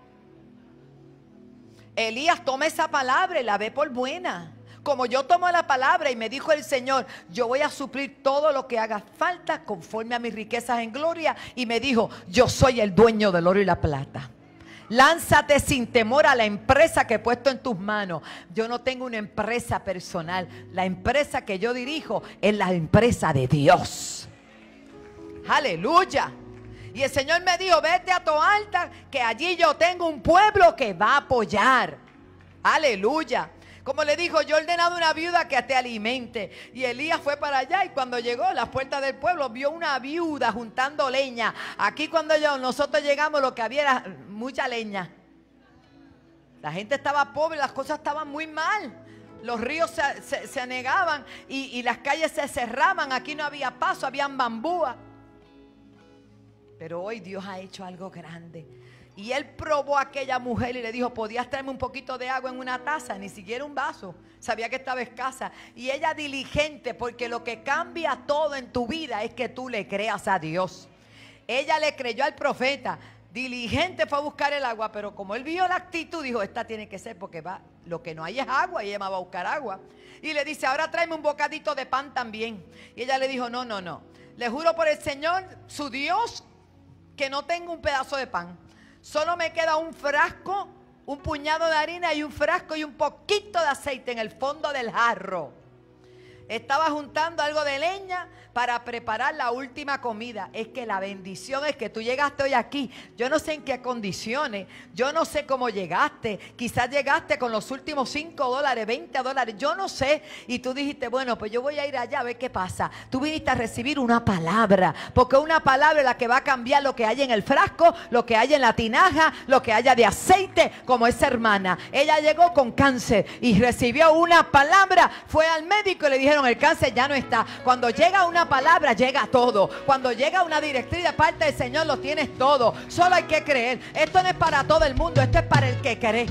Elías toma esa palabra y la ve por buena. Como yo tomo la palabra y me dijo el Señor, yo voy a suplir todo lo que haga falta conforme a mis riquezas en gloria. Y me dijo, yo soy el dueño del oro y la plata. Lánzate sin temor a la empresa que he puesto en tus manos. Yo no tengo una empresa personal. La empresa que yo dirijo es la empresa de Dios. Aleluya. Y el Señor me dijo, vete a Toalta, que allí yo tengo un pueblo que va a apoyar. Aleluya. Como le dijo, yo he ordenado a una viuda que te alimente. Y Elías fue para allá y cuando llegó a las puertas del pueblo vio una viuda juntando leña. Aquí cuando nosotros llegamos lo que había era mucha leña. La gente estaba pobre, las cosas estaban muy mal. Los ríos se anegaban y las calles se cerraban. Aquí no había paso, habían bambúas. Pero hoy Dios ha hecho algo grande. Y él probó a aquella mujer y le dijo, ¿podías traerme un poquito de agua en una taza? Ni siquiera un vaso. Sabía que estaba escasa. Y ella diligente, porque lo que cambia todo en tu vida es que tú le creas a Dios. Ella le creyó al profeta. Diligente fue a buscar el agua, pero como él vio la actitud, dijo, esta tiene que ser porque lo que no hay es agua y ella va a buscar agua. Y le dice, ahora tráeme un bocadito de pan también. Y ella le dijo, no. Le juro por el Señor, su Dios, que no tengo un pedazo de pan. Solo me queda un frasco, un puñado de harina y un frasco y un poquito de aceite en el fondo del jarro. Estaba juntando algo de leña para preparar la última comida. Es que la bendición es que tú llegaste hoy aquí. Yo no sé en qué condiciones, yo no sé cómo llegaste. Quizás llegaste con los últimos $5, $20, yo no sé. Y tú dijiste, bueno, pues yo voy a ir allá a ver qué pasa. Tú viniste a recibir una palabra, porque una palabra es la que va a cambiar lo que hay en el frasco, lo que hay en la tinaja, lo que haya de aceite, como esa hermana. Ella llegó con cáncer y recibió una palabra, fue al médico y le dijeron, el cáncer ya no está. Cuando llega una palabra, llega todo. Cuando llega una directriz de parte del Señor, lo tienes todo. Solo hay que creer. Esto no es para todo el mundo, esto es para el que cree.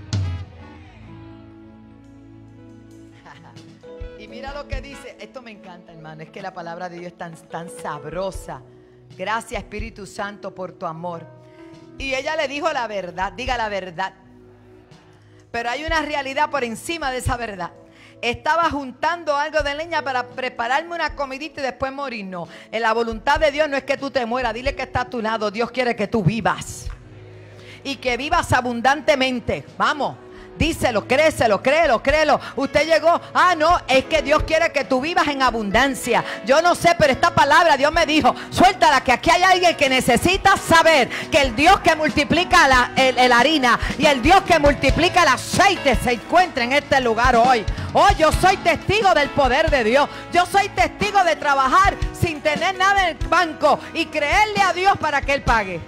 Y mira lo que dice. Esto me encanta, hermano. Es que la palabra de Dios es tan sabrosa. Gracias, Espíritu Santo, por tu amor. Y ella le dijo la verdad. Diga la verdad. Pero hay una realidad por encima de esa verdad. Estaba juntando algo de leña para prepararme una comidita y después morir. No, en la voluntad de Dios no es que tú te mueras. Dile que está a tu lado. Dios quiere que tú vivas. Y que vivas abundantemente. Vamos. Díselo, créelo, créelo. Usted llegó, no, es que Dios quiere que tú vivas en abundancia. Yo no sé, pero esta palabra Dios me dijo, suéltala, que aquí hay alguien que necesita saber que el Dios que multiplica la harina y el Dios que multiplica el aceite se encuentra en este lugar hoy. Hoy yo soy testigo del poder de Dios. Yo soy testigo de trabajar sin tener nada en el banco y creerle a Dios para que Él pague.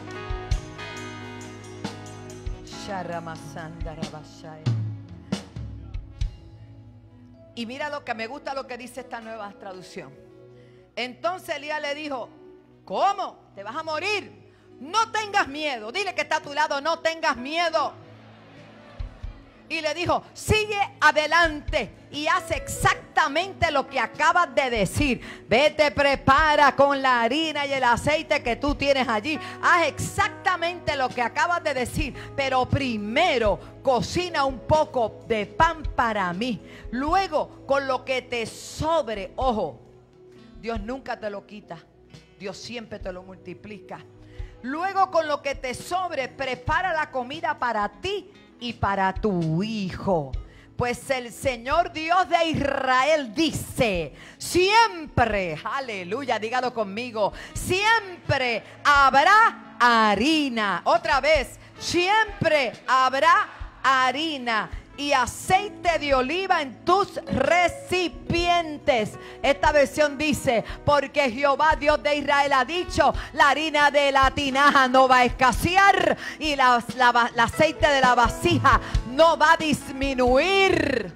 Y mira lo que me gusta, lo que dice esta nueva traducción. Entonces Elías le dijo, ¿cómo? ¿Te vas a morir? No tengas miedo. Dile que está a tu lado, no tengas miedo. Y le dijo, sigue adelante y haz exactamente lo que acabas de decir. Vete, prepara con la harina y el aceite que tú tienes allí. Haz exactamente lo que acabas de decir. Pero primero cocina un poco de pan para mí. Luego, con lo que te sobre, ojo, Dios nunca te lo quita. Dios siempre te lo multiplica. Luego, con lo que te sobre, prepara la comida para ti y para tu hijo. Pues el Señor Dios de Israel dice, siempre, aleluya, dígalo conmigo, siempre habrá harina. Otra vez, siempre habrá harina y aceite de oliva en tus recipientes. Esta versión dice, porque Jehová Dios de Israel ha dicho, la harina de la tinaja no va a escasear y el aceite de la vasija no va a disminuir.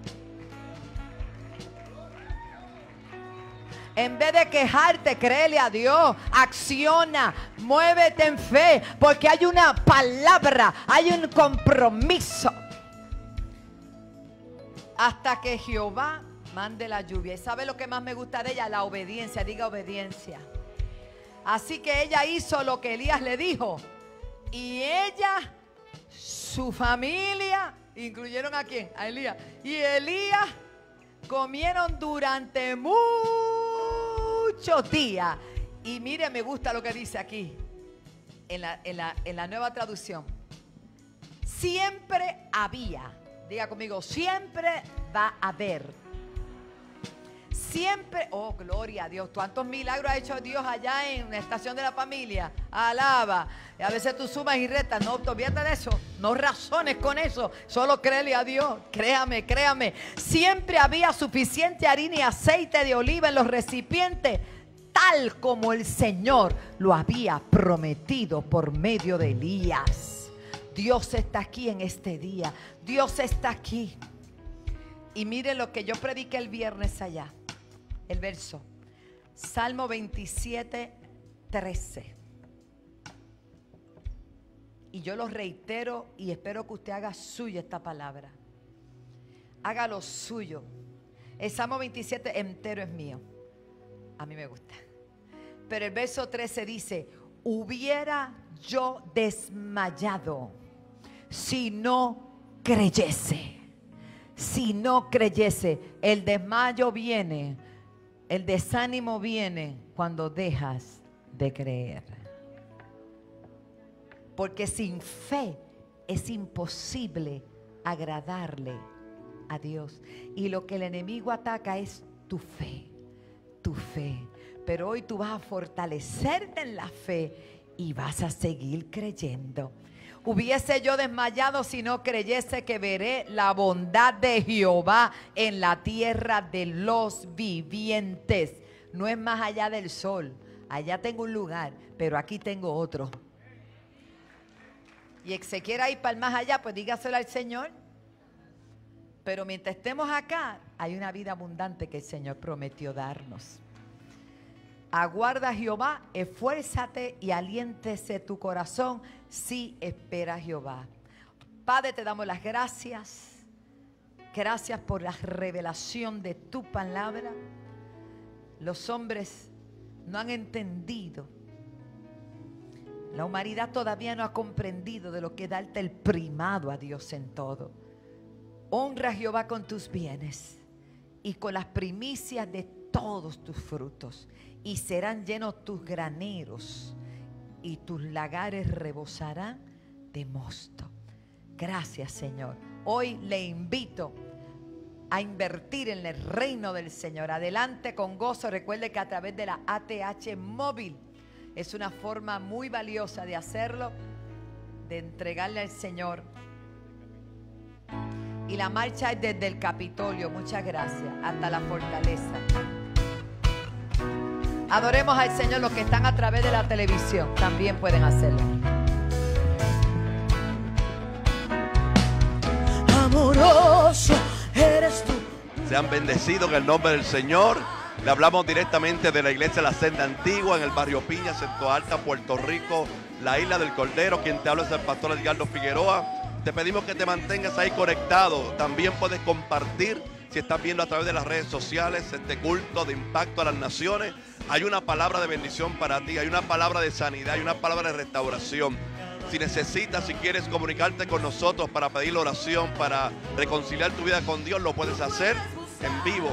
En vez de quejarte, créele a Dios, acciona, muévete en fe, porque hay una palabra, hay un compromiso. Hasta que Jehová mande la lluvia. ¿Y sabe lo que más me gusta de ella? La obediencia. Diga obediencia. Así que ella hizo lo que Elías le dijo. Y ella, su familia, ¿incluyeron a quién? A Elías. Y Elías comieron durante muchos días. Y mire, me gusta lo que dice aquí, en la nueva traducción. Siempre había. Diga conmigo, siempre va a haber. Siempre, oh gloria a Dios. ¿Cuántos milagros ha hecho Dios allá en la estación de la familia? Alaba. Y a veces tú sumas y restas, no te olvides de eso. No razones con eso. Solo créele a Dios. Créame, créame. Siempre había suficiente harina y aceite de oliva en los recipientes, tal como el Señor lo había prometido por medio de Elías. Dios está aquí en este día. Dios está aquí. Y mire lo que yo prediqué el viernes allá. El verso. Salmo 27, 13. Y yo lo reitero y espero que usted haga suya esta palabra. Hágalo suyo. El Salmo 27 entero es mío. A mí me gusta. Pero el verso 13 dice, hubiera yo desmayado si no creyese. Si no creyese. El desmayo viene, el desánimo viene cuando dejas de creer. Porque sin fe es imposible agradarle a Dios. Y lo que el enemigo ataca es tu fe. Tu fe. fe. Pero hoy tú vas a fortalecerte en la fe y vas a seguir creyendo. Hubiese yo desmayado si no creyese que veré la bondad de Jehová en la tierra de los vivientes. No es más allá del sol. Allá tengo un lugar, pero aquí tengo otro. Y el que se quiera ir para el más allá, pues dígaselo al Señor. Pero mientras estemos acá, hay una vida abundante que el Señor prometió darnos. Aguarda a Jehová, esfuérzate y aliéntese tu corazón si espera a Jehová. Padre, te damos las gracias. Gracias por la revelación de tu palabra. Los hombres no han entendido. La humanidad todavía no ha comprendido de lo que darte el primado a Dios en todo. Honra a Jehová con tus bienes y con las primicias de todos tus frutos, y serán llenos tus graneros y tus lagares rebosarán de mosto. Gracias, Señor. Hoy le invito a invertir en el reino del Señor. Adelante con gozo. Recuerde que a través de la ATH móvil es una forma muy valiosa de hacerlo, de entregarle al Señor. Y la marcha es desde el Capitolio, muchas gracias, hasta la fortaleza. Adoremos al Señor. Los que están a través de la televisión también pueden hacerlo. Amoroso eres tú. Sean bendecidos en el nombre del Señor. Le hablamos directamente de la iglesia La Senda Antigua en el barrio Piñas, en Toa Alta, Puerto Rico, la isla del Cordero. Quien te habla es el pastor Edgardo Figueroa. Te pedimos que te mantengas ahí conectado. También puedes compartir, si estás viendo a través de las redes sociales, este culto de impacto a las naciones. Hay una palabra de bendición para ti, hay una palabra de sanidad, hay una palabra de restauración. Si necesitas, si quieres comunicarte con nosotros para pedir oración, para reconciliar tu vida con Dios, lo puedes hacer en vivo,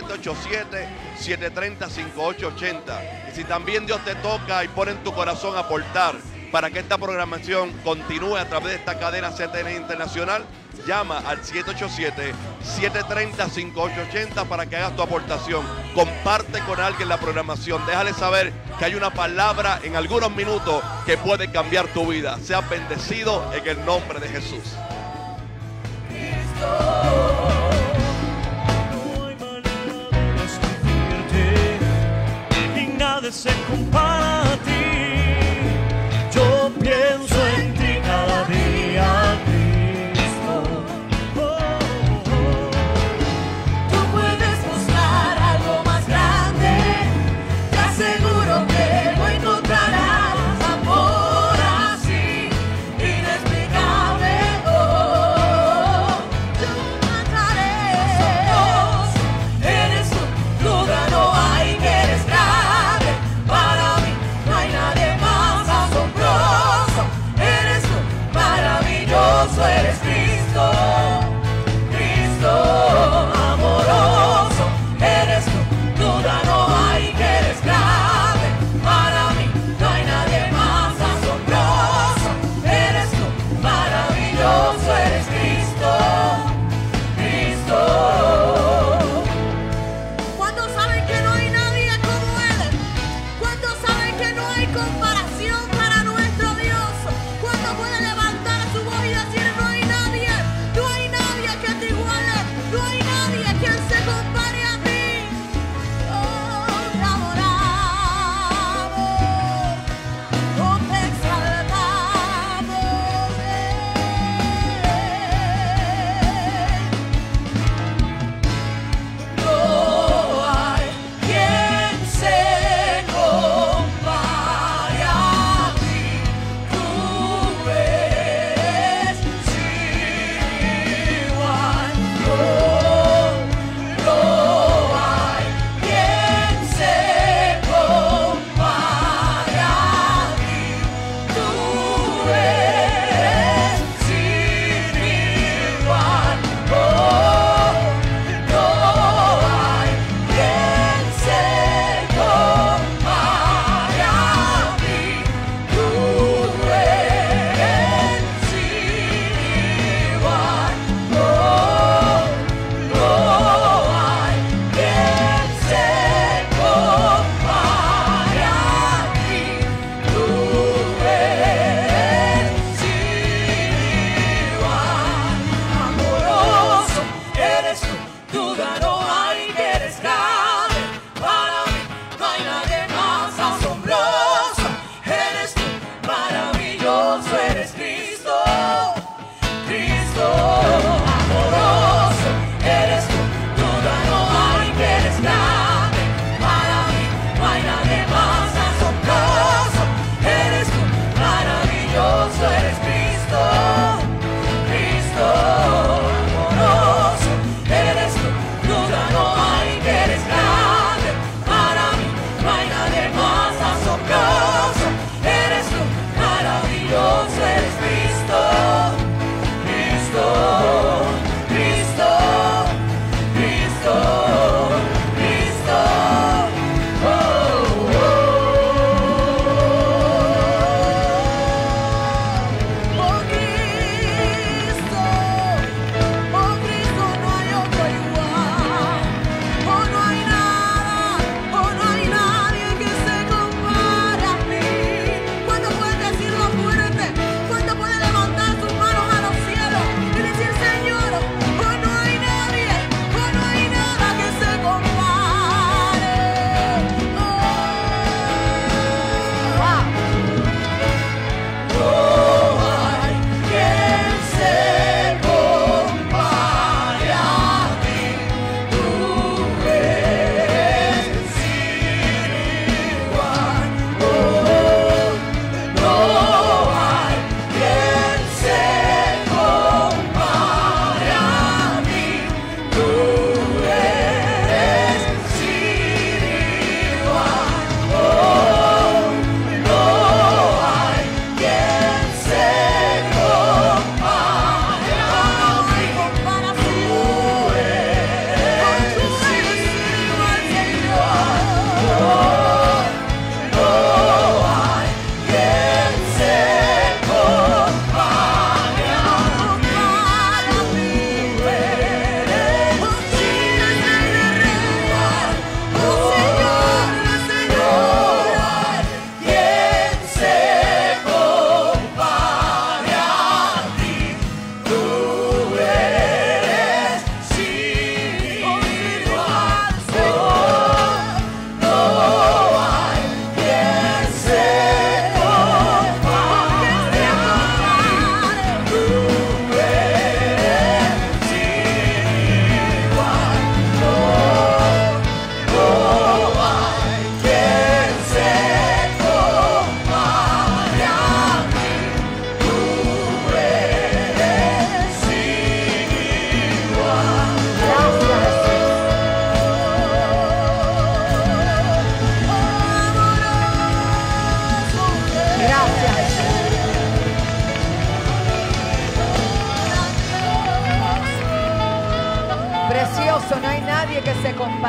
787-730-5880. Y si también Dios te toca y pone en tu corazón aportar para que esta programación continúe a través de esta cadena CTN Internacional, llama al 787-730-5880 para que hagas tu aportación. Comparte con alguien la programación. Déjale saber que hay una palabra en algunos minutos que puede cambiar tu vida. Seas bendecido en el nombre de Jesús. Y nada se compara a ti. Yo pienso en ti cada día, Cristo. Tú puedes buscar algo más grande. Te aseguro que lo encontrarás. Amor así, inexplicable. Yo cantaré. Dios, eres tu duda, no hay que eres grave para mí.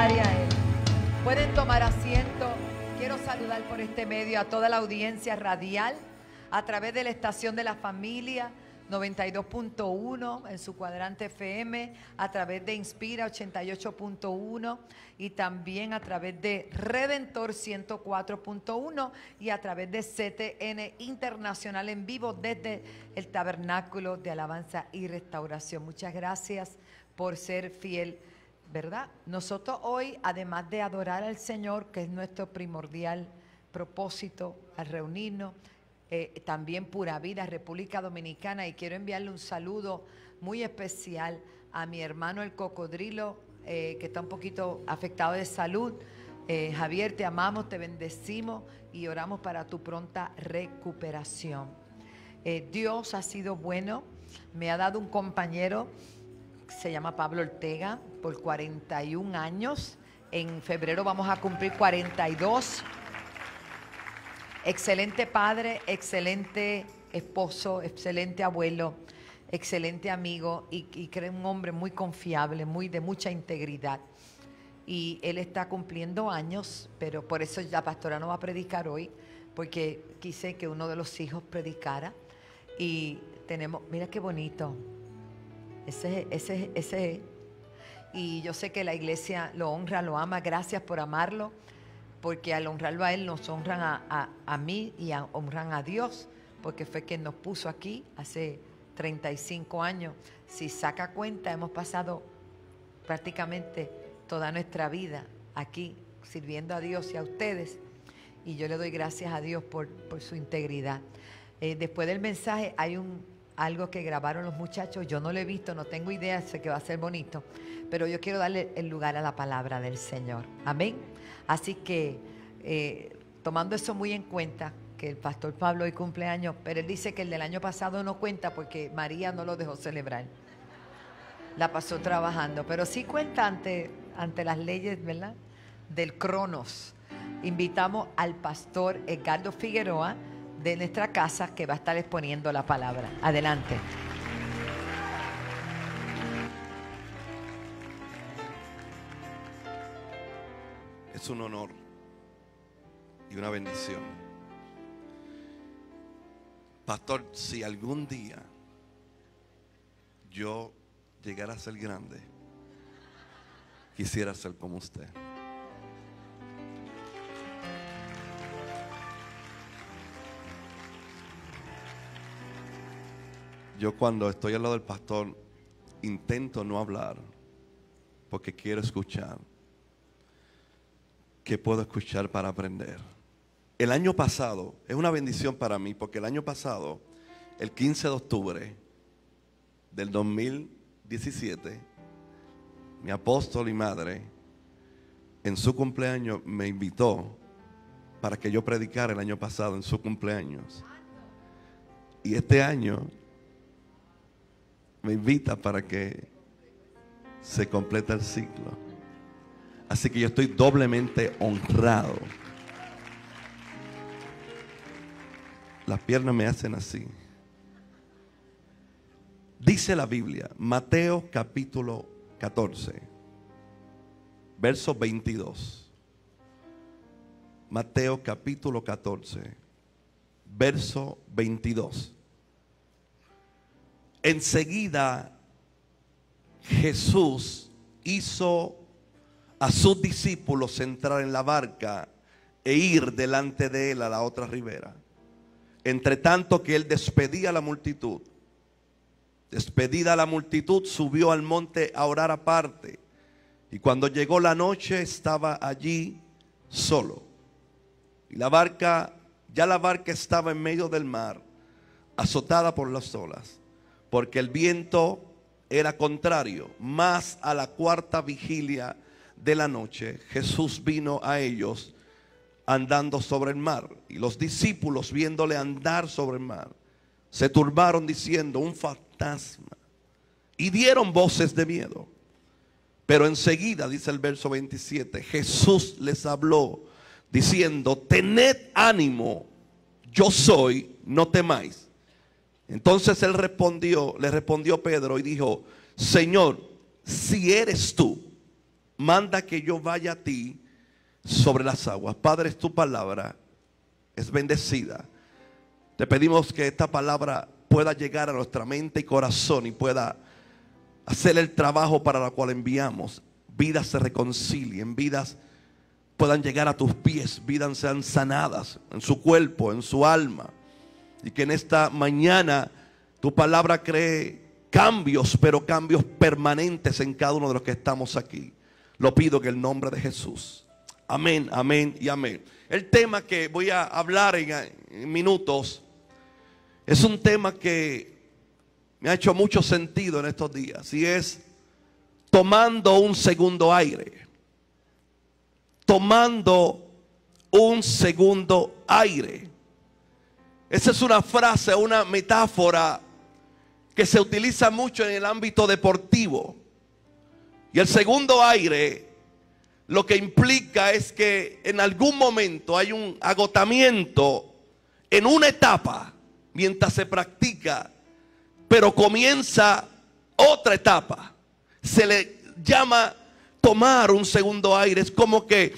gloria a Él. Pueden tomar asiento. Quiero saludar por este medio a toda la audiencia radial a través de la estación de la familia 92.1 en su cuadrante FM, a través de Inspira 88.1 y también a través de Redentor 104.1 y a través de CTN Internacional en vivo desde el Tabernáculo de Alabanza y Restauración. Muchas gracias por ser fiel, ¿verdad? Nosotros hoy, además de adorar al Señor, que es nuestro primordial propósito al reunirnos, también Pura Vida, República Dominicana, y quiero enviarle un saludo muy especial a mi hermano el Cocodrilo, que está un poquito afectado de salud. Javier, te amamos, te bendecimos y oramos para tu pronta recuperación. Dios ha sido bueno, me ha dado un compañero, se llama Pablo Ortega, por 41 años, en febrero vamos a cumplir 42. Excelente padre, excelente esposo, excelente abuelo, excelente amigo y creo un hombre muy confiable, de mucha integridad. Y él está cumpliendo años, pero por eso la pastora no va a predicar hoy, porque quise que uno de los hijos predicara. Y tenemos, mira qué bonito, ese. Y yo sé que la iglesia lo honra, lo ama, gracias por amarlo. Porque al honrarlo a Él nos honran a mí y honran a Dios, porque fue quien nos puso aquí hace 35 años. Si saca cuenta, hemos pasado prácticamente toda nuestra vida aquí sirviendo a Dios y a ustedes, y yo le doy gracias a Dios por su integridad. Después del mensaje hay algo que grabaron los muchachos, yo no lo he visto, no tengo idea, sé que va a ser bonito, pero yo quiero darle el lugar a la palabra del Señor. Amén. Así que, tomando eso muy en cuenta, que el pastor Pablo hoy cumpleaños, pero él dice que el del año pasado no cuenta porque María no lo dejó celebrar. La pasó trabajando, pero sí cuenta ante las leyes, ¿verdad?, del Cronos. Invitamos al pastor Edgardo Figueroa de nuestra casa, que va a estar exponiendo la palabra. Adelante. Es un honor y una bendición. Pastor, si algún día yo llegara a ser grande, quisiera ser como usted. Yo cuando estoy al lado del pastor intento no hablar porque quiero escuchar. ¿Qué puedo escuchar para aprender? El año pasado, es una bendición para mí, porque el año pasado, el 15 de octubre del 2017, mi apóstol y madre, en su cumpleaños, me invitó para que yo predicara el año pasado en su cumpleaños. Y este año me invita para que se complete el ciclo. Así que yo estoy doblemente honrado. Las piernas me hacen así. Dice la Biblia, Mateo capítulo 14, verso 22. Mateo capítulo 14, verso 22. Enseguida Jesús hizo a sus discípulos entrar en la barca e ir delante de él a la otra ribera. Entre tanto que él despedía a la multitud. Despedida la multitud, subió al monte a orar aparte. Y cuando llegó la noche, estaba allí solo. Y la barca estaba en medio del mar, azotada por las olas, porque el viento era contrario. Mas a la cuarta vigilia de la noche, Jesús vino a ellos andando sobre el mar. Y los discípulos, viéndole andar sobre el mar, se turbaron diciendo: un fantasma. Y dieron voces de miedo. Pero enseguida, dice el verso 27, Jesús les habló diciendo: tened ánimo, yo soy, no temáis. Entonces le respondió Pedro y dijo: Señor, si eres tú, manda que yo vaya a ti sobre las aguas. Padre, tu palabra es bendecida. Te pedimos que esta palabra pueda llegar a nuestra mente y corazón y pueda hacer el trabajo para el cual enviamos. Vidas se reconcilien, vidas puedan llegar a tus pies, vidas sean sanadas en su cuerpo, en su alma. Y que en esta mañana tu palabra cree cambios, pero cambios permanentes en cada uno de los que estamos aquí. Lo pido en el nombre de Jesús. Amén, amén y amén. El tema que voy a hablar en minutos es un tema que me ha hecho mucho sentido en estos días. Y es tomando un segundo aire. Tomando un segundo aire. Esa es una frase, una metáfora que se utiliza mucho en el ámbito deportivo. Y el segundo aire lo que implica es que en algún momento hay un agotamiento en una etapa mientras se practica, pero comienza otra etapa. Se le llama tomar un segundo aire. Es como que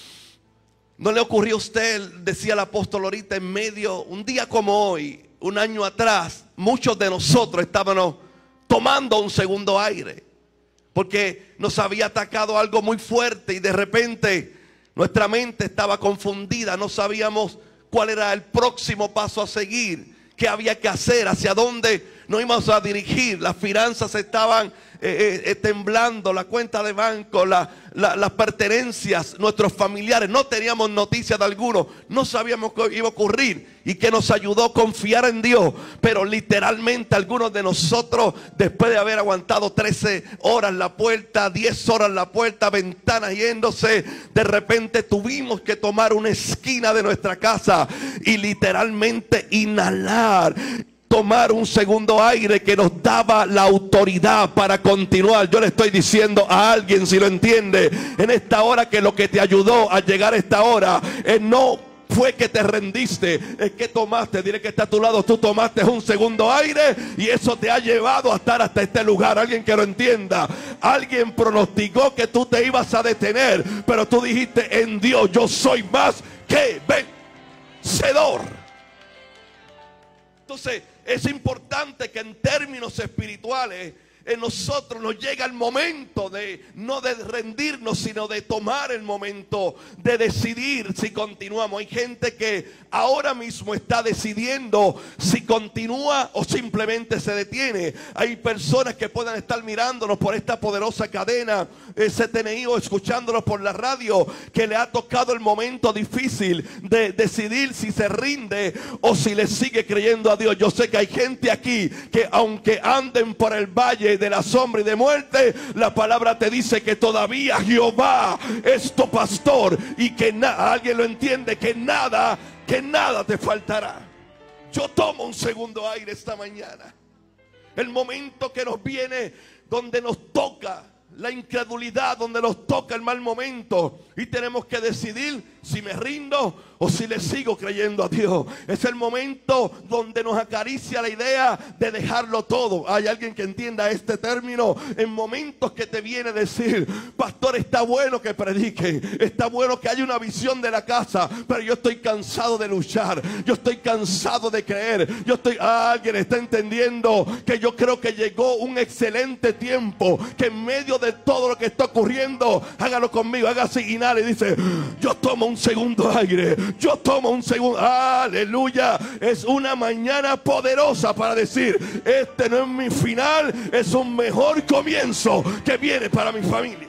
no le ocurrió a usted, decía el apóstol ahorita, en medio, un día como hoy, un año atrás, muchos de nosotros estábamos tomando un segundo aire, porque nos había atacado algo muy fuerte y de repente nuestra mente estaba confundida, no sabíamos cuál era el próximo paso a seguir, qué había que hacer, hacia dónde nos íbamos a dirigir. Las finanzas estaban temblando, la cuenta de banco, las pertenencias, nuestros familiares, no teníamos noticias de alguno, no sabíamos qué iba a ocurrir. Y que nos ayudó a confiar en Dios. Pero literalmente algunos de nosotros, después de haber aguantado 13 horas la puerta, 10 horas la puerta, ventanas yéndose, de repente tuvimos que tomar una esquina de nuestra casa y literalmente inhalar, tomar un segundo aire que nos daba la autoridad para continuar. Yo le estoy diciendo a alguien, si lo entiende, en esta hora, que lo que te ayudó a llegar a esta hora no fue que te rendiste, es que tomaste, dile que está a tu lado, tú tomaste un segundo aire y eso te ha llevado a estar hasta este lugar. Alguien que lo entienda. Alguien pronosticó que tú te ibas a detener, pero tú dijiste: en Dios yo soy más que vencedor. Entonces es importante que en términos espirituales en nosotros nos llega el momento de no de rendirnos, sino de tomar el momento de decidir si continuamos. Hay gente que ahora mismo está decidiendo si continúa o simplemente se detiene. Hay personas que puedan estar mirándonos por esta poderosa cadena CTNI o escuchándonos por la radio, que le ha tocado el momento difícil de decidir si se rinde o si le sigue creyendo a Dios. Yo sé que hay gente aquí que, aunque anden por el valle de la sombra y de muerte, la palabra te dice que todavía Jehová es tu pastor y que alguien lo entiende, que nada te faltará. Yo tomo un segundo aire esta mañana. El momento que nos viene, donde nos toca la incredulidad, donde nos toca el mal momento y tenemos que decidir si me rindo o si le sigo creyendo a Dios. Es el momento donde nos acaricia la idea de dejarlo todo. Hay alguien que entienda este término. En momentos que te viene a decir: pastor, está bueno que predique, está bueno que haya una visión de la casa, pero yo estoy cansado de luchar, yo estoy cansado de creer, alguien está entendiendo que yo creo que llegó un excelente tiempo, que en medio de todo lo que está ocurriendo, hágalo conmigo, haga así, inhala y dice: yo tomo un segundo aire, yo tomo un segundo. Aleluya. Es una mañana poderosa para decir: este no es mi final, es un mejor comienzo que viene para mi familia.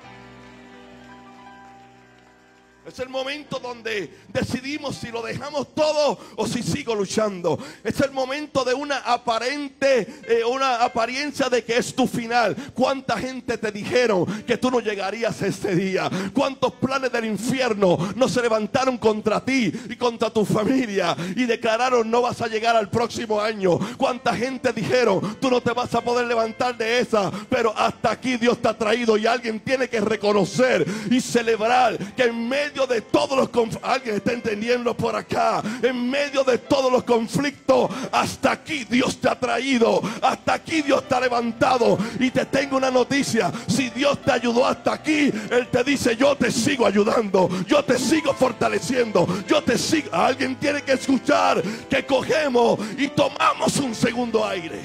Es el momento donde decidimos si lo dejamos todo o si sigo luchando. Es el momento de una apariencia de que es tu final. ¿Cuánta gente te dijeron que tú no llegarías a este día? ¿Cuántos planes del infierno no se levantaron contra ti y contra tu familia y declararon: no vas a llegar al próximo año? ¿Cuánta gente dijeron: tú no te vas a poder levantar de esa? Pero hasta aquí Dios te ha traído, y alguien tiene que reconocer y celebrar que en medio medio de todos los conflictos, alguien está entendiendo por acá, en medio de todos los conflictos, hasta aquí Dios te ha traído, hasta aquí Dios te ha levantado. Y te tengo una noticia: si Dios te ayudó hasta aquí, Él te dice: yo te sigo ayudando, yo te sigo fortaleciendo, yo te sigo. Alguien tiene que escuchar que cogemos y tomamos un segundo aire.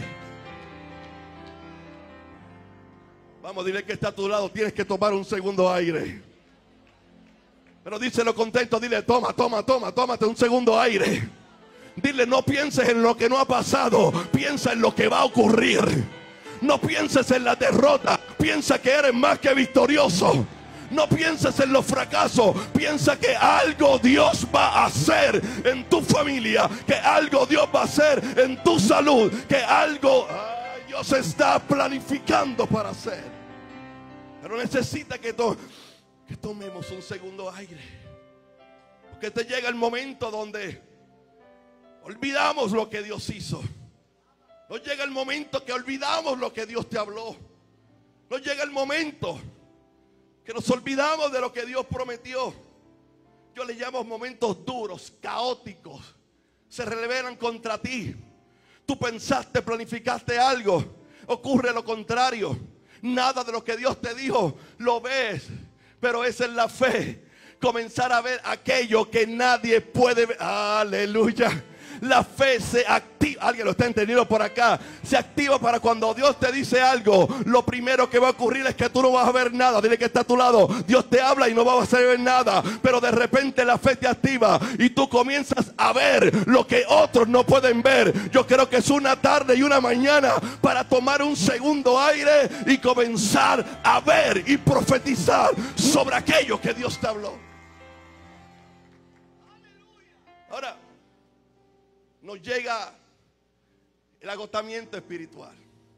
Vamos, dile que está a tu lado: tienes que tomar un segundo aire. Pero díselo contento, dile: tómate un segundo aire. Dile: no pienses en lo que no ha pasado, piensa en lo que va a ocurrir. No pienses en la derrota, piensa que eres más que victorioso. No pienses en los fracasos, piensa que algo Dios va a hacer en tu familia, que algo Dios va a hacer en tu salud, que algo Dios está planificando para hacer. Pero necesita que tomemos un segundo aire, porque te llega el momento donde olvidamos lo que Dios hizo. Nos llega el momento que olvidamos lo que Dios te habló. Nos llega el momento que nos olvidamos de lo que Dios prometió. Yo le llamo momentos duros, caóticos. Se rebelan contra ti. Tú pensaste, planificaste algo, ocurre lo contrario. Nada de lo que Dios te dijo lo ves. Pero esa es la fe. Comenzar a ver aquello que nadie puede ver. Aleluya. La fe se activa. Alguien lo está entendiendo por acá. Se activa para cuando Dios te dice algo. Lo primero que va a ocurrir es que tú no vas a ver nada. Dile que está a tu lado: Dios te habla y no vas a ver nada. Pero de repente la fe te activa y tú comienzas a ver lo que otros no pueden ver. Yo creo que es una tarde y una mañana para tomar un segundo aire y comenzar a ver y profetizar sobre aquello que Dios te habló. Ahora nos llega el agotamiento espiritual.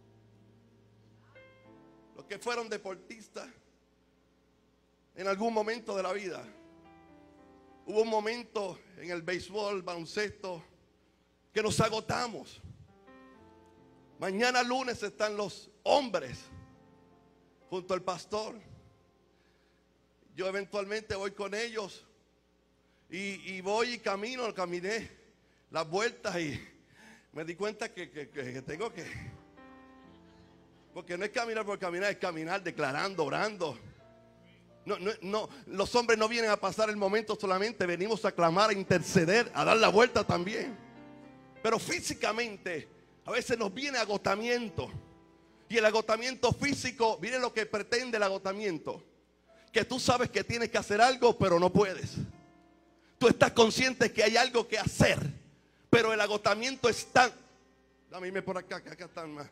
Los que fueron deportistas en algún momento de la vida, hubo un momento en el béisbol, baloncesto, que nos agotamos. Mañana lunes están los hombres junto al pastor. Yo eventualmente voy con ellos y voy y caminé las vueltas y me di cuenta que tengo que, porque no es caminar por caminar, es caminar declarando, orando. No, los hombres no vienen a pasar el momento solamente, venimos a clamar, a interceder, a dar la vuelta también. Pero físicamente a veces nos viene agotamiento. Y el agotamiento físico, miren lo que pretende el agotamiento: que tú sabes que tienes que hacer algo, pero no puedes. Tú estás consciente que hay algo que hacer, pero el agotamiento está. Dame irme por acá, que acá están más.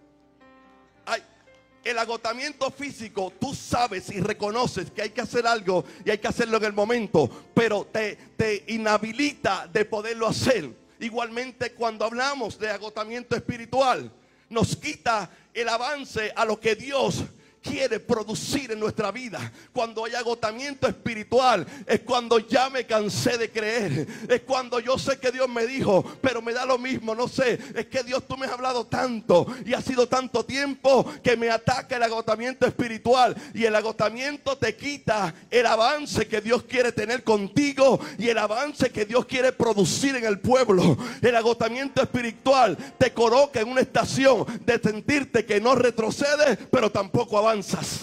El agotamiento físico, tú sabes y reconoces que hay que hacer algo y hay que hacerlo en el momento, pero te inhabilita de poderlo hacer. Igualmente, cuando hablamos de agotamiento espiritual, nos quita el avance a lo que Dios quiere producir en nuestra vida. Cuando hay agotamiento espiritual es cuando ya me cansé de creer, es cuando yo sé que Dios me dijo, pero me da lo mismo, no sé, es que Dios, tú me has hablado tanto y ha sido tanto tiempo que me ataca el agotamiento espiritual. Y el agotamiento te quita el avance que Dios quiere tener contigo y el avance que Dios quiere producir en el pueblo. El agotamiento espiritual te coloca en una estación de sentirte que no retrocedes, pero tampoco avanzas.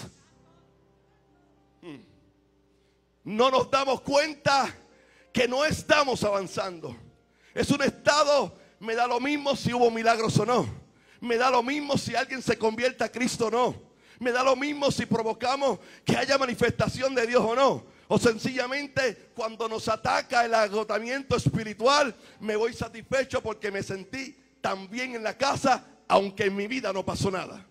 No nos damos cuenta que no estamos avanzando. Es un estado, me da lo mismo si hubo milagros o no. Me da lo mismo si alguien se convierte a Cristo o no. Me da lo mismo si provocamos que haya manifestación de Dios o no. O sencillamente cuando nos ataca el agotamiento espiritual, me voy satisfecho porque me sentí tan bien en la casa, aunque en mi vida no pasó nada.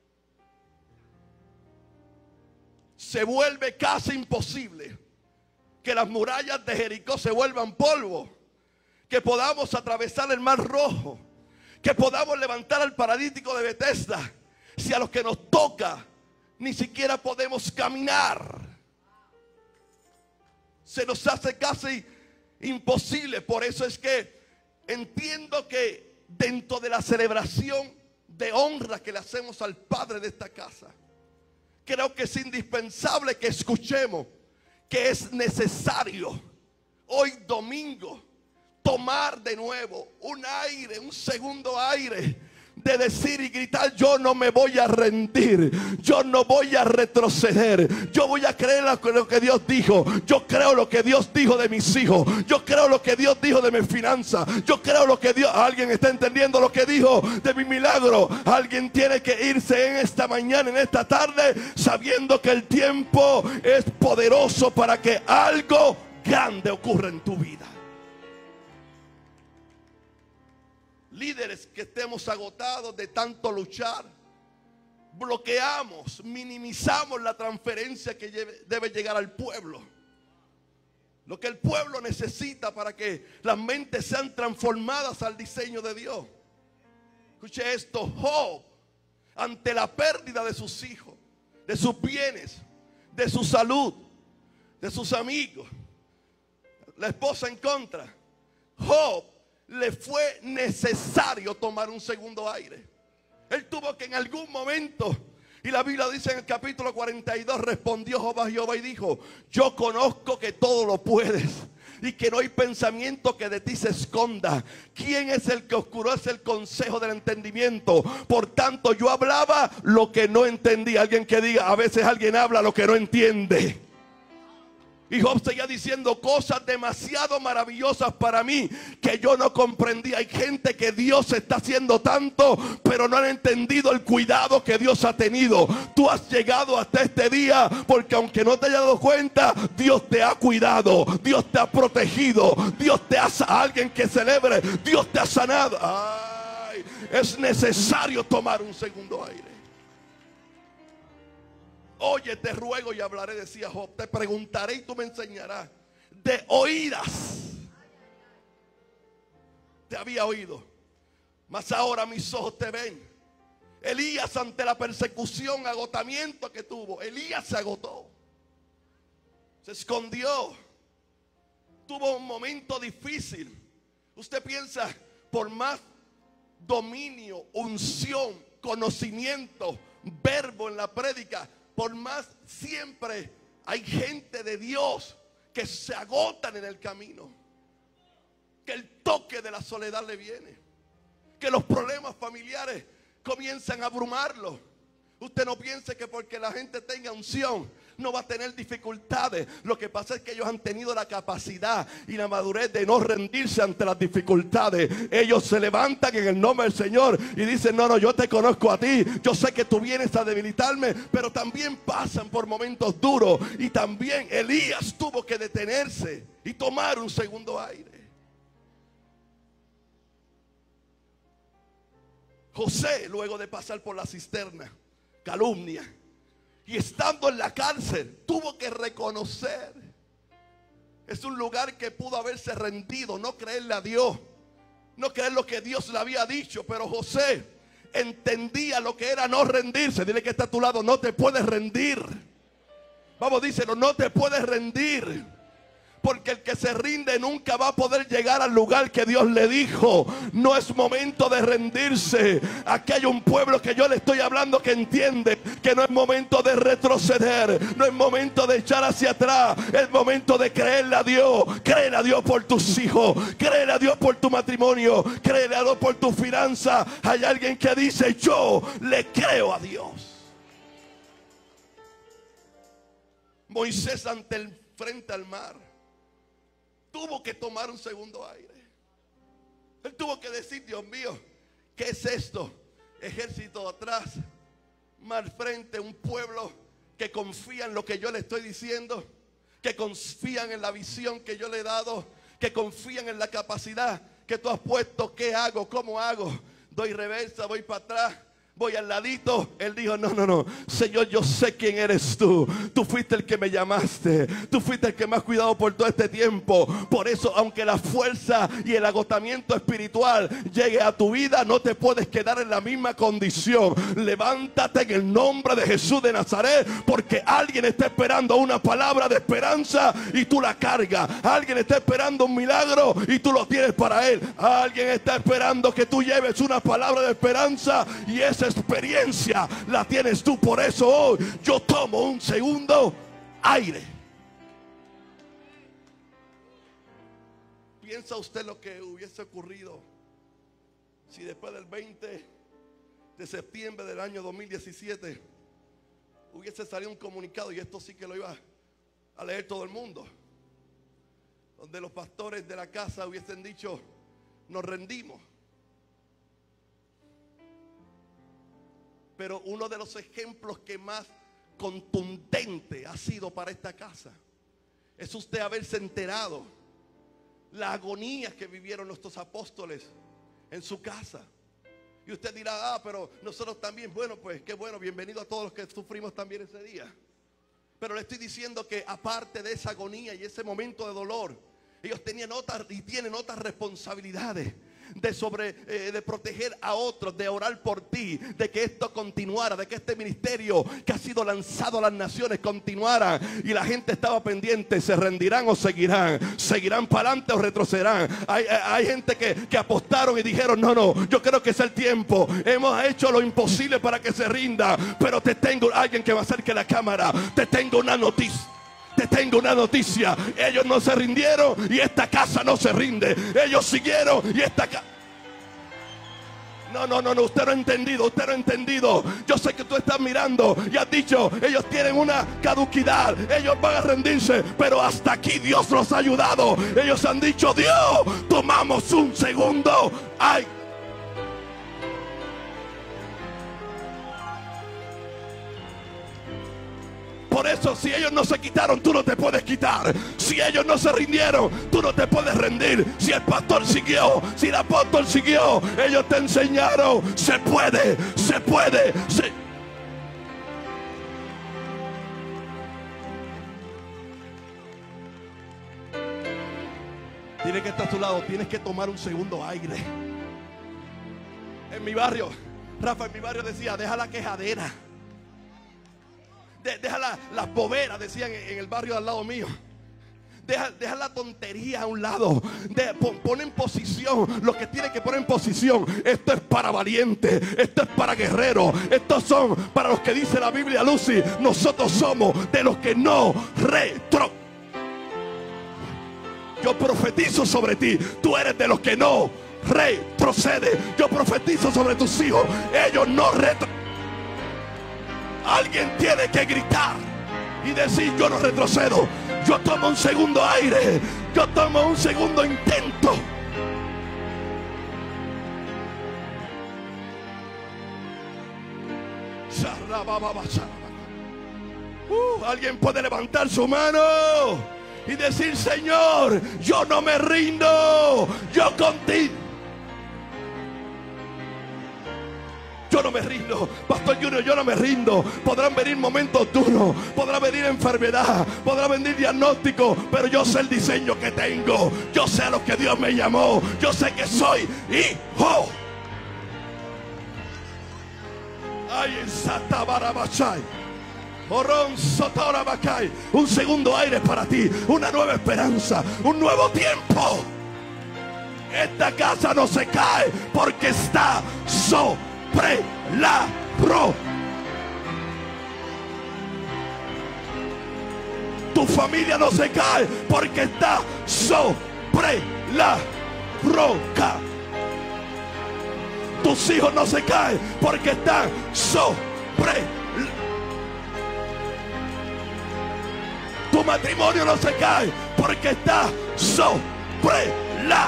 Se vuelve casi imposible que las murallas de Jericó se vuelvan polvo, que podamos atravesar el mar rojo, que podamos levantar al paralítico de Betesda, si a los que nos toca ni siquiera podemos caminar. Se nos hace casi imposible. Por eso es que entiendo que dentro de la celebración de honra que le hacemos al Padre de esta casa, creo que es indispensable que escuchemos que es necesario hoy domingo tomar de nuevo un aire, un segundo aire, de decir y gritar: yo no me voy a rendir, yo no voy a retroceder, yo voy a creer lo que Dios dijo, yo creo lo que Dios dijo de mis hijos, yo creo lo que Dios dijo de mis finanzas, yo creo lo que Dios... ¿Alguien está entendiendo lo que dijo de mi milagro? Alguien tiene que irse en esta mañana, en esta tarde, sabiendo que el tiempo es poderoso para que algo grande ocurra en tu vida. Líderes que estemos agotados de tanto luchar, bloqueamos, minimizamos la transferencia que debe llegar al pueblo. Lo que el pueblo necesita para que las mentes sean transformadas al diseño de Dios. Escuche esto: Job, ante la pérdida de sus hijos, de sus bienes, de su salud, de sus amigos, la esposa en contra, Job le fue necesario tomar un segundo aire. Él tuvo que en algún momento, y la Biblia dice en el capítulo 42, respondió Job a Jehová y dijo: yo conozco que todo lo puedes y que no hay pensamiento que de ti se esconda. ¿Quién es el que oscurece el consejo del entendimiento? Por tanto, yo hablaba lo que no entendía. Alguien que diga: a veces alguien habla lo que no entiende. Y Job seguía diciendo cosas demasiado maravillosas para mí que yo no comprendía. Hay gente que Dios está haciendo tanto, pero no han entendido el cuidado que Dios ha tenido. Tú has llegado hasta este día porque, aunque no te hayas dado cuenta, Dios te ha cuidado, Dios te ha protegido, Dios te ha... Alguien que celebre: Dios te ha sanado. Ay, es necesario tomar un segundo aire. Oye, te ruego y hablaré, decía Job, te preguntaré y tú me enseñarás. De oídas te había oído, mas ahora mis ojos te ven. Elías, ante la persecución, agotamiento que tuvo, Elías se agotó, se escondió, tuvo un momento difícil. Usted piensa, por más dominio, unción, conocimiento, verbo en la prédica, por más, siempre hay gente de Dios que se agotan en el camino, que el toque de la soledad le viene, que los problemas familiares comienzan a abrumarlo. Usted no piense que porque la gente tenga unción no va a tener dificultades. Lo que pasa es que ellos han tenido la capacidad y la madurez de no rendirse ante las dificultades. Ellos se levantan en el nombre del Señor y dicen: no, yo te conozco a ti, yo sé que tú vienes a debilitarme. Pero también pasan por momentos duros. Y también Elías tuvo que detenerse y tomar un segundo aire. José, luego de pasar por la cisterna, calumnia, y estando en la cárcel, tuvo que reconocer. Es un lugar que pudo haberse rendido, no creerle a Dios, no creer lo que Dios le había dicho. Pero José entendía lo que era no rendirse. Dile que está a tu lado: no te puedes rendir. Vamos, díselo: no te puedes rendir. Porque el que se rinde nunca va a poder llegar al lugar que Dios le dijo. No es momento de rendirse. Aquí hay un pueblo que yo le estoy hablando que entiende que no es momento de retroceder, no es momento de echar hacia atrás. Es momento de creerle a Dios. Créele a Dios por tus hijos, créele a Dios por tu matrimonio, créele a Dios por tu finanza. Hay alguien que dice: yo le creo a Dios. Moisés, frente al mar, tuvo que tomar un segundo aire. Él tuvo que decir: Dios mío, ¿qué es esto? Ejército atrás, mar frente, un pueblo que confía en lo que yo le estoy diciendo, que confían en la visión que yo le he dado, que confían en la capacidad que tú has puesto. ¿Qué hago? ¿Cómo hago? Doy reversa, voy para atrás, voy al ladito. Él dijo: no, Señor, yo sé quién eres tú. Tú fuiste el que me llamaste, tú fuiste el que me has cuidado por todo este tiempo. Por eso, aunque la fuerza y el agotamiento espiritual llegue a tu vida, no te puedes quedar en la misma condición. Levántate en el nombre de Jesús de Nazaret, porque alguien está esperando una palabra de esperanza y tú la cargas. Alguien está esperando un milagro y tú lo tienes para él. Alguien está esperando que tú lleves una palabra de esperanza y esa experiencia la tienes tú. Por eso hoy yo tomo un segundo aire. ¿Piensa usted lo que hubiese ocurrido si después del 20 de septiembre del año 2017 hubiese salido un comunicado, y esto sí que lo iba a leer todo el mundo, donde los pastores de la casa hubiesen dicho: nos rendimos? Pero uno de los ejemplos que más contundente ha sido para esta casa es usted haberse enterado la agonía que vivieron nuestros apóstoles en su casa. Y usted dirá: pero nosotros también. Bueno, pues qué bueno, bienvenido a todos los que sufrimos también ese día. Pero le estoy diciendo que aparte de esa agonía y ese momento de dolor, ellos tenían otras y tienen otras responsabilidades de proteger a otros, de orar por ti, de que esto continuara, de que este ministerio que ha sido lanzado a las naciones continuara. Y la gente estaba pendiente: ¿se rendirán o seguirán? ¿Seguirán para adelante o retrocederán? Hay gente que apostaron y dijeron: no, yo creo que es el tiempo, hemos hecho lo imposible para que se rinda. Pero te tengo, alguien que va a acerque la cámara, te tengo una noticia. Te tengo una noticia: ellos no se rindieron y esta casa no se rinde. Ellos siguieron y esta casa... No, usted no ha entendido, usted no ha entendido. Yo sé que tú estás mirando y has dicho: ellos tienen una caducidad, ellos van a rendirse. Pero hasta aquí Dios los ha ayudado. Ellos han dicho: Dios, tomamos un segundo. ¡Ay! Por eso, si ellos no se quitaron, tú no te puedes quitar. Si ellos no se rindieron, tú no te puedes rendir. Si el pastor siguió, si el apóstol siguió, ellos te enseñaron: se puede, se puede, se... Dile que está a tu lado: tienes que tomar un segundo aire. En mi barrio, Rafa, en mi barrio decía: deja la quejadera. Deja las boberas, decían en el barrio al lado mío. Deja la tontería a un lado. Pon en posición lo que tiene que poner en posición. Esto es para valientes, esto es para guerreros, estos son para los que dice la Biblia, Lucy. Nosotros somos de los que no retro. Yo profetizo sobre ti: tú eres de los que no retrocede. Yo profetizo sobre tus hijos: ellos no retroceden. Alguien tiene que gritar y decir: yo no retrocedo, yo tomo un segundo aire, yo tomo un segundo intento. Alguien puede levantar su mano y decir: Señor, yo no me rindo, yo contigo. Yo no me rindo, Pastor Junior, yo no me rindo. Podrán venir momentos duros, podrá venir enfermedad, podrá venir diagnóstico, pero yo sé el diseño que tengo. Yo sé a lo que Dios me llamó. Yo sé que soy hijo. Ay, en Santa Barabachai. Un segundo aire para ti, una nueva esperanza, un nuevo tiempo. Esta casa no se cae porque está sobre la roca. Tu familia no se cae porque está sobre la roca. Tus hijos no se caen porque están sobre. Tu matrimonio no se cae porque está sobre la.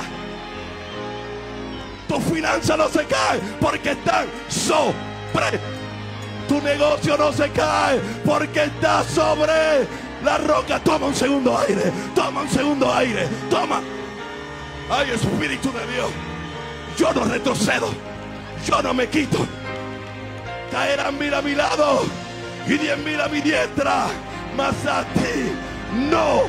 Tu finanza no se cae porque están sobre. Tu negocio no se cae porque está sobre la roca. Toma un segundo aire. Toma un segundo aire. Toma. Ay, Espíritu de Dios. Yo no retrocedo. Yo no me quito. Caerán 1000 a mi lado y 10.000 a mi diestra, mas a ti no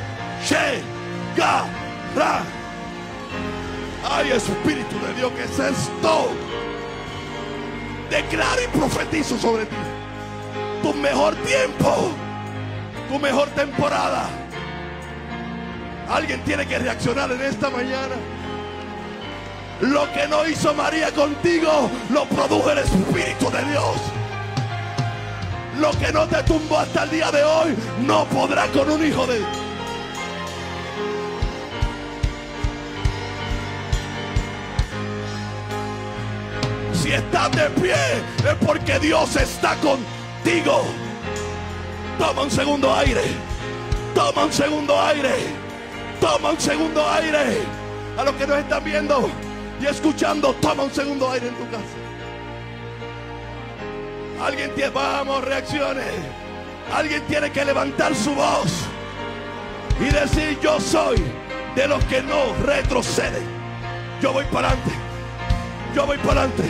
llegará. Ay, Espíritu de Dios, ¿qué es esto? Declaro y profetizo sobre ti tu mejor tiempo, tu mejor temporada. Alguien tiene que reaccionar en esta mañana. Lo que no hizo María contigo, lo produjo el Espíritu de Dios. Lo que no te tumbó hasta el día de hoy, no podrá con un hijo de Dios. estás de pie, es porque Dios está contigo. Toma un segundo aire. Toma un segundo aire. Toma un segundo aire. A los que nos están viendo y escuchando, toma un segundo aire en tu casa. Alguien tiene, vamos, reaccione. Alguien tiene que levantar su voz y decir: yo soy de los que no retroceden. Yo voy para adelante. Yo voy para adelante.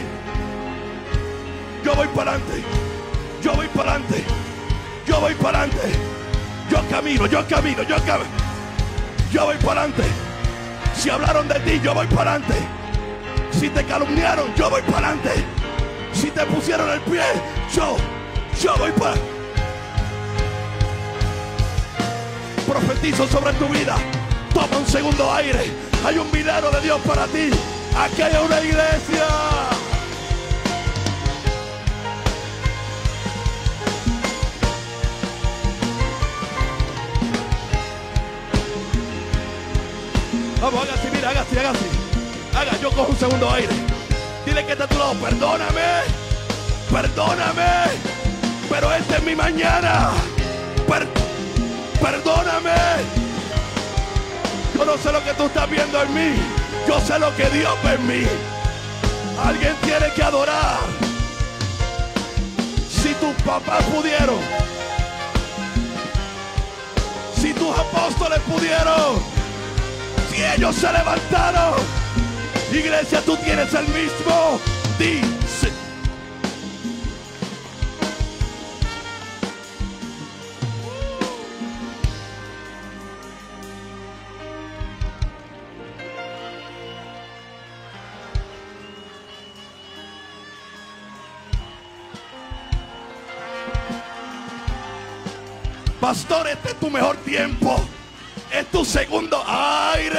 Yo voy para adelante. Yo voy para adelante. Yo voy para adelante. Yo camino. Yo voy para adelante. Si hablaron de ti, yo voy para adelante. Si te calumniaron, yo voy para adelante. Si te pusieron el pie, yo voy para. Profetizo sobre tu vida. Toma un segundo aire. Hay un milagro de Dios para ti. Aquí hay una iglesia. Vamos, haga así, mira, haga así. Haga, yo cojo un segundo aire. Dile que está a tu lado: perdóname, pero esta es mi mañana. Perdóname. Yo no sé lo que tú estás viendo en mí. Yo sé lo que Dios ve en mí. Alguien tiene que adorar. Si tus papás pudieron, si tus apóstoles pudieron, si ellos se levantaron, iglesia, tú tienes el mismo. Dice. Pastor, este es tu mejor tiempo. Es tu segundo aire.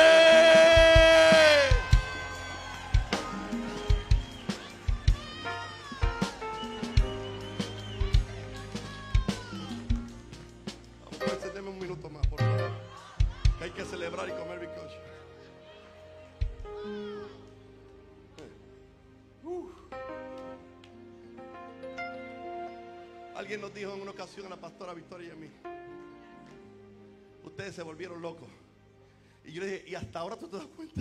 Vamos a encenderme un minuto más, por favor. Que hay que celebrar y comer bizcocho. Alguien nos dijo en una ocasión a la pastora Victoria y a mí: ustedes se volvieron locos. Y yo le dije: ¿y hasta ahora tú te das cuenta?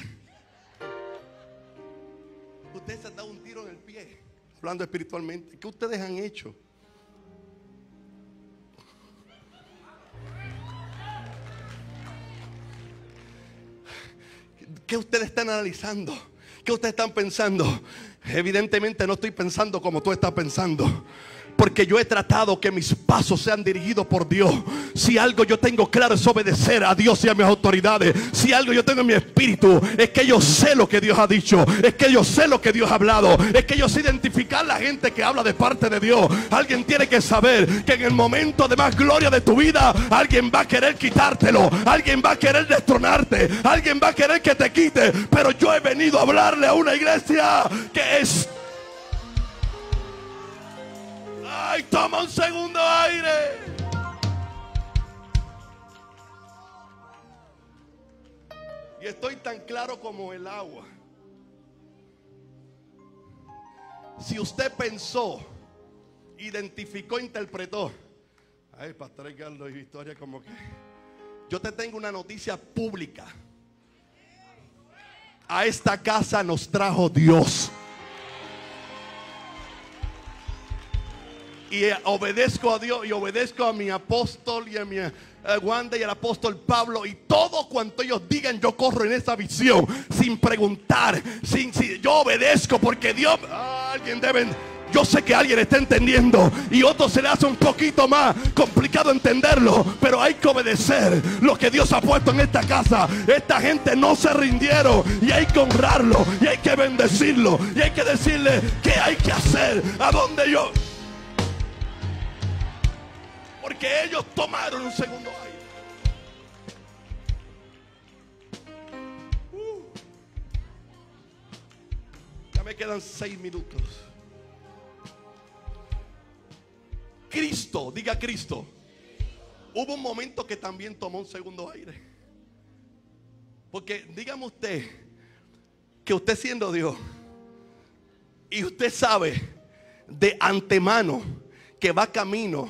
Ustedes se han dado un tiro en el pie, hablando espiritualmente. ¿Qué ustedes han hecho? ¿Qué ustedes están analizando? ¿Qué ustedes están pensando? Evidentemente no estoy pensando como tú estás pensando, porque yo he tratado que mis pasos sean dirigidos por Dios. Si algo yo tengo claro es obedecer a Dios y a mis autoridades. Si algo yo tengo en mi espíritu es que yo sé lo que Dios ha dicho, es que yo sé lo que Dios ha hablado, es que yo sé identificar la gente que habla de parte de Dios. Alguien tiene que saber que en el momento de más gloria de tu vida, alguien va a querer quitártelo, alguien va a querer destronarte, alguien va a querer que te quite. Pero yo he venido a hablarle a una iglesia que es... ¡Ay, toma un segundo aire! Y estoy tan claro como el agua. Si usted pensó, identificó, interpretó: ay, Pastor Carlos y Victoria, como que... Yo te tengo una noticia pública. A esta casa nos trajo Dios. Y obedezco a Dios y obedezco a mi apóstol y a mi Wanda y al apóstol Pablo, y todo cuanto ellos digan yo corro en esa visión sin preguntar, yo obedezco porque Dios, alguien debe, yo sé que alguien está entendiendo y otro se le hace un poquito más complicado entenderlo, pero hay que obedecer lo que Dios ha puesto en esta casa. Esta gente no se rindieron y hay que honrarlo y hay que bendecirlo y hay que decirle qué hay que hacer, a dónde yo... Porque ellos tomaron un segundo aire. Ya me quedan 6 minutos. Cristo, diga Cristo. Hubo un momento que también tomó un segundo aire. Porque dígame usted que usted siendo Dios Y usted sabe de antemano que va camino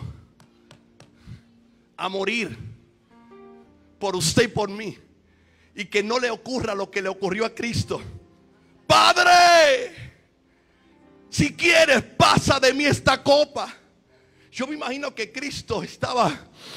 a morir por usted y por mí, y que no le ocurra lo que le ocurrió a Cristo. Padre, si quieres, pasa de mí esta copa. Yo me imagino que Cristo estaba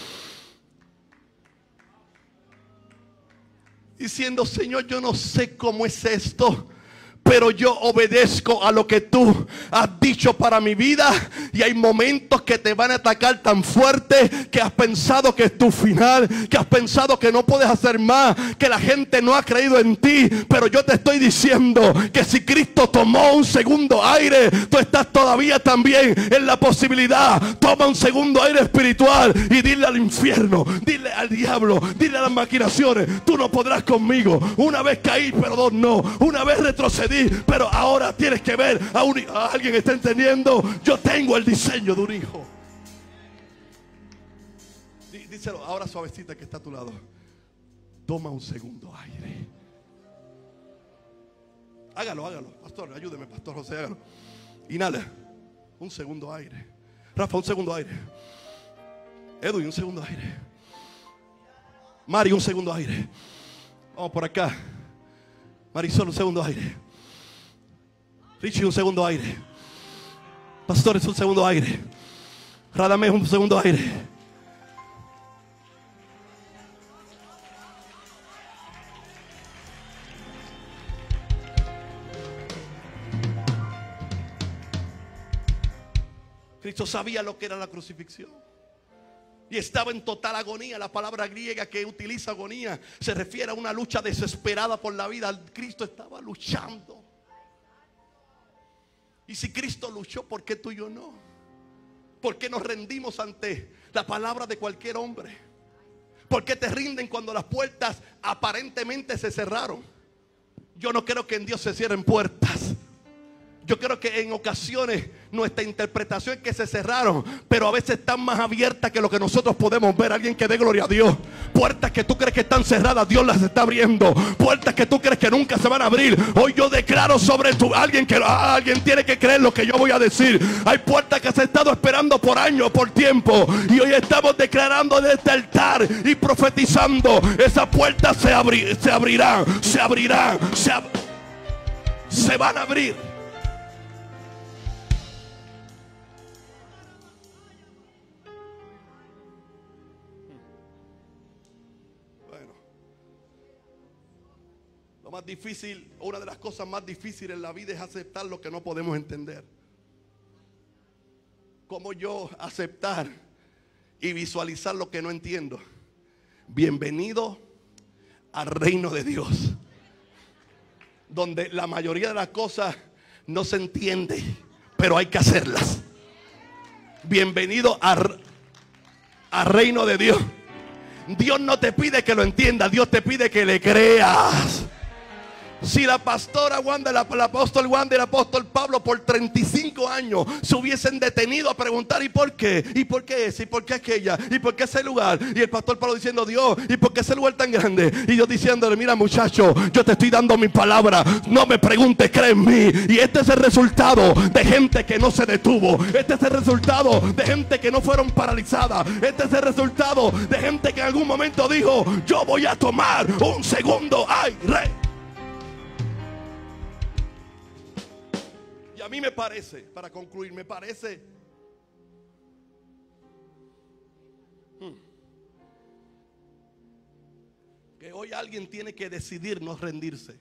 diciendo: Señor, yo no sé cómo es esto, pero yo obedezco a lo que tú has dicho para mi vida. Y hay momentos que te van a atacar tan fuerte que has pensado que es tu final, que has pensado que no puedes hacer más, que la gente no ha creído en ti. Pero yo te estoy diciendo que si Cristo tomó un segundo aire, tú estás todavía también en la posibilidad. Toma un segundo aire espiritual y dile al infierno, dile al diablo, dile a las maquinaciones: tú no podrás conmigo. Una vez caí, pero dos no. Una vez retrocedí, pero ahora tienes que ver a un hijo. ¿Alguien está entendiendo? Yo tengo el diseño de un hijo. Díselo ahora suavecita que está a tu lado: toma un segundo aire. Hágalo, pastor, ayúdeme, pastor José, hágalo. Inhala, un segundo aire. Rafa, un segundo aire. Edwin, un segundo aire. Mari, un segundo aire. Vamos por acá. Marisol, un segundo aire. Richie, un segundo aire. Pastores, un segundo aire. Radamés, un segundo aire. Cristo sabía lo que era la crucifixión y estaba en total agonía. La palabra griega que utiliza agonía se refiere a una lucha desesperada por la vida. Cristo estaba luchando. Y si Cristo luchó, ¿por qué tú y yo no? ¿Por qué nos rendimos ante la palabra de cualquier hombre? ¿Por qué te rinden cuando las puertas aparentemente se cerraron? Yo no creo que en Dios se cierren puertas. Yo creo que en ocasiones nuestra interpretación es que se cerraron, pero a veces están más abiertas que lo que nosotros podemos ver. Alguien que dé gloria a Dios. Puertas que tú crees que están cerradas, Dios las está abriendo. Puertas que tú crees que nunca se van a abrir, hoy yo declaro sobre tu alguien tiene que creer lo que yo voy a decir. Hay puertas que se han estado esperando por años, por tiempo, y hoy estamos declarando desde este altar y profetizando: esas puertas se abrirán, se van a abrir. Lo más difícil, una de las cosas más difíciles en la vida es aceptar lo que no podemos entender. ¿Cómo yo aceptar y visualizar lo que no entiendo? Bienvenido al reino de Dios, donde la mayoría de las cosas no se entiende, pero hay que hacerlas. Bienvenido al reino de Dios. Dios no te pide que lo entiendas, Dios te pide que le creas. Si la pastora Wanda, el apóstol Wanda y el apóstol Pablo por 35 años se hubiesen detenido a preguntar: ¿y por qué? ¿Y por qué ese? ¿Y por qué aquella? ¿Y por qué ese lugar? Y el pastor Pablo diciendo: Dios, ¿y por qué ese lugar tan grande? Y Dios diciéndole: mira, muchacho, yo te estoy dando mi palabra, no me preguntes, cree en mí. Y este es el resultado de gente que no se detuvo. Este es el resultado de gente que no fueron paralizadas. Este es el resultado de gente que en algún momento dijo: yo voy a tomar un segundo aire. A mí me parece, para concluir, me parece que hoy alguien tiene que decidir no rendirse.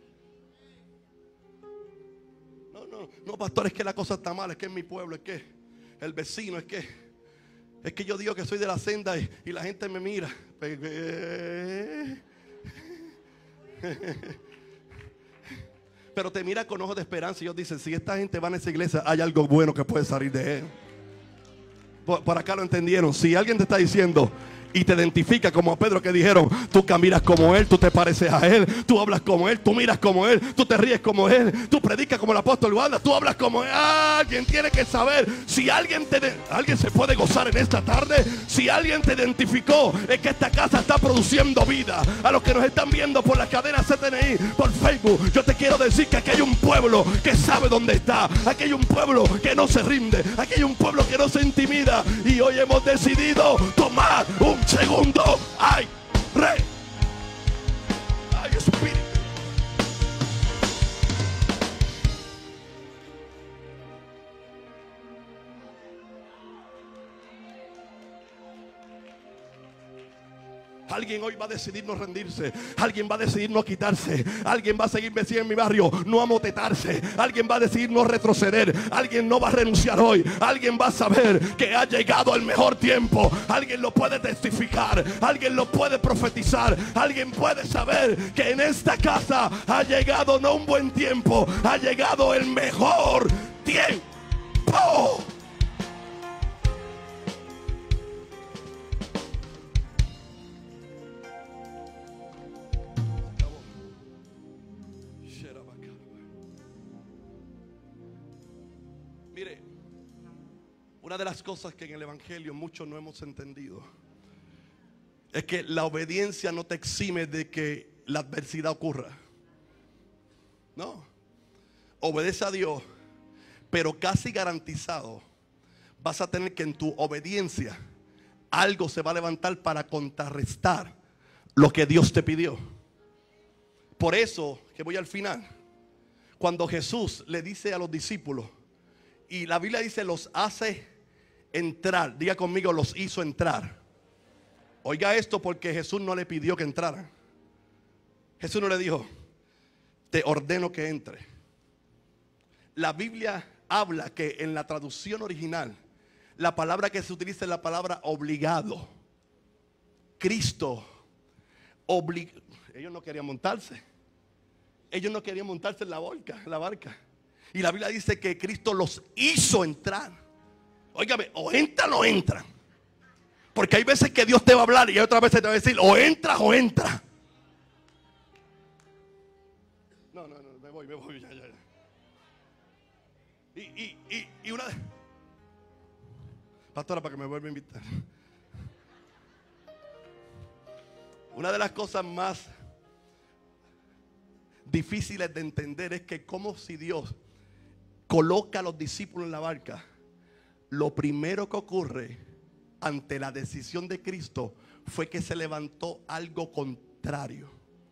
No, pastor, es que la cosa está mal, es que en mi pueblo, es que el vecino, es que yo digo que soy de la senda y la gente me mira. Pero te mira con ojos de esperanza y ellos dicen: si esta gente va a esa iglesia, hay algo bueno que puede salir de él. Por acá lo entendieron. Si alguien te está diciendo y te identifica como a Pedro, que dijeron: tú caminas como él, tú te pareces a él, tú hablas como él, tú miras como él, tú te ríes como él, tú predicas como el apóstol Wanda, tú hablas como él. Alguien tiene que saber. Si alguien se puede gozar en esta tarde, si alguien te identificó, es que esta casa está produciendo vida. A los que nos están viendo por la cadena CTNI, por Facebook, yo te quiero decir que aquí hay un pueblo que sabe dónde está, aquí hay un pueblo que no se rinde, aquí hay un pueblo que no se intimida, y hoy hemos decidido tomar un segundo aire. Ay, Espíritu. Alguien hoy va a decidir no rendirse. Alguien va a decidir no quitarse. Alguien va a seguir vestido en mi barrio, no amotetarse. Alguien va a decidir no retroceder. Alguien no va a renunciar hoy. Alguien va a saber que ha llegado el mejor tiempo. Alguien lo puede testificar. Alguien lo puede profetizar. Alguien puede saber que en esta casa ha llegado no un buen tiempo, ha llegado el mejor tiempo. Mire, una de las cosas que en el Evangelio muchos no hemos entendido es que la obediencia no te exime de que la adversidad ocurra. No, obedece a Dios, pero casi garantizado vas a tener que en tu obediencia algo se va a levantar para contrarrestar lo que Dios te pidió. Por eso que voy al final, cuando Jesús le dice a los discípulos, y la Biblia dice los hace entrar, diga conmigo, los hizo entrar. Oiga esto, porque Jesús no le pidió que entraran. Jesús no le dijo: te ordeno que entre. La Biblia habla que en la traducción original la palabra que se utiliza es la palabra obligado. Cristo obligó. Ellos no querían montarse. Ellos no querían montarse en la barca. Y la Biblia dice que Cristo los hizo entrar. Óigame, o entran o entran. Porque hay veces que Dios te va a hablar y hay otras veces te va a decir: o entras o entra. No, me voy, ya. Y una... Pastora, para que me vuelva a invitar. Una de las cosas más difíciles de entender es que como si Dios coloca a los discípulos en la barca, lo primero que ocurre ante la decisión de Cristo fue que se levantó algo contrario.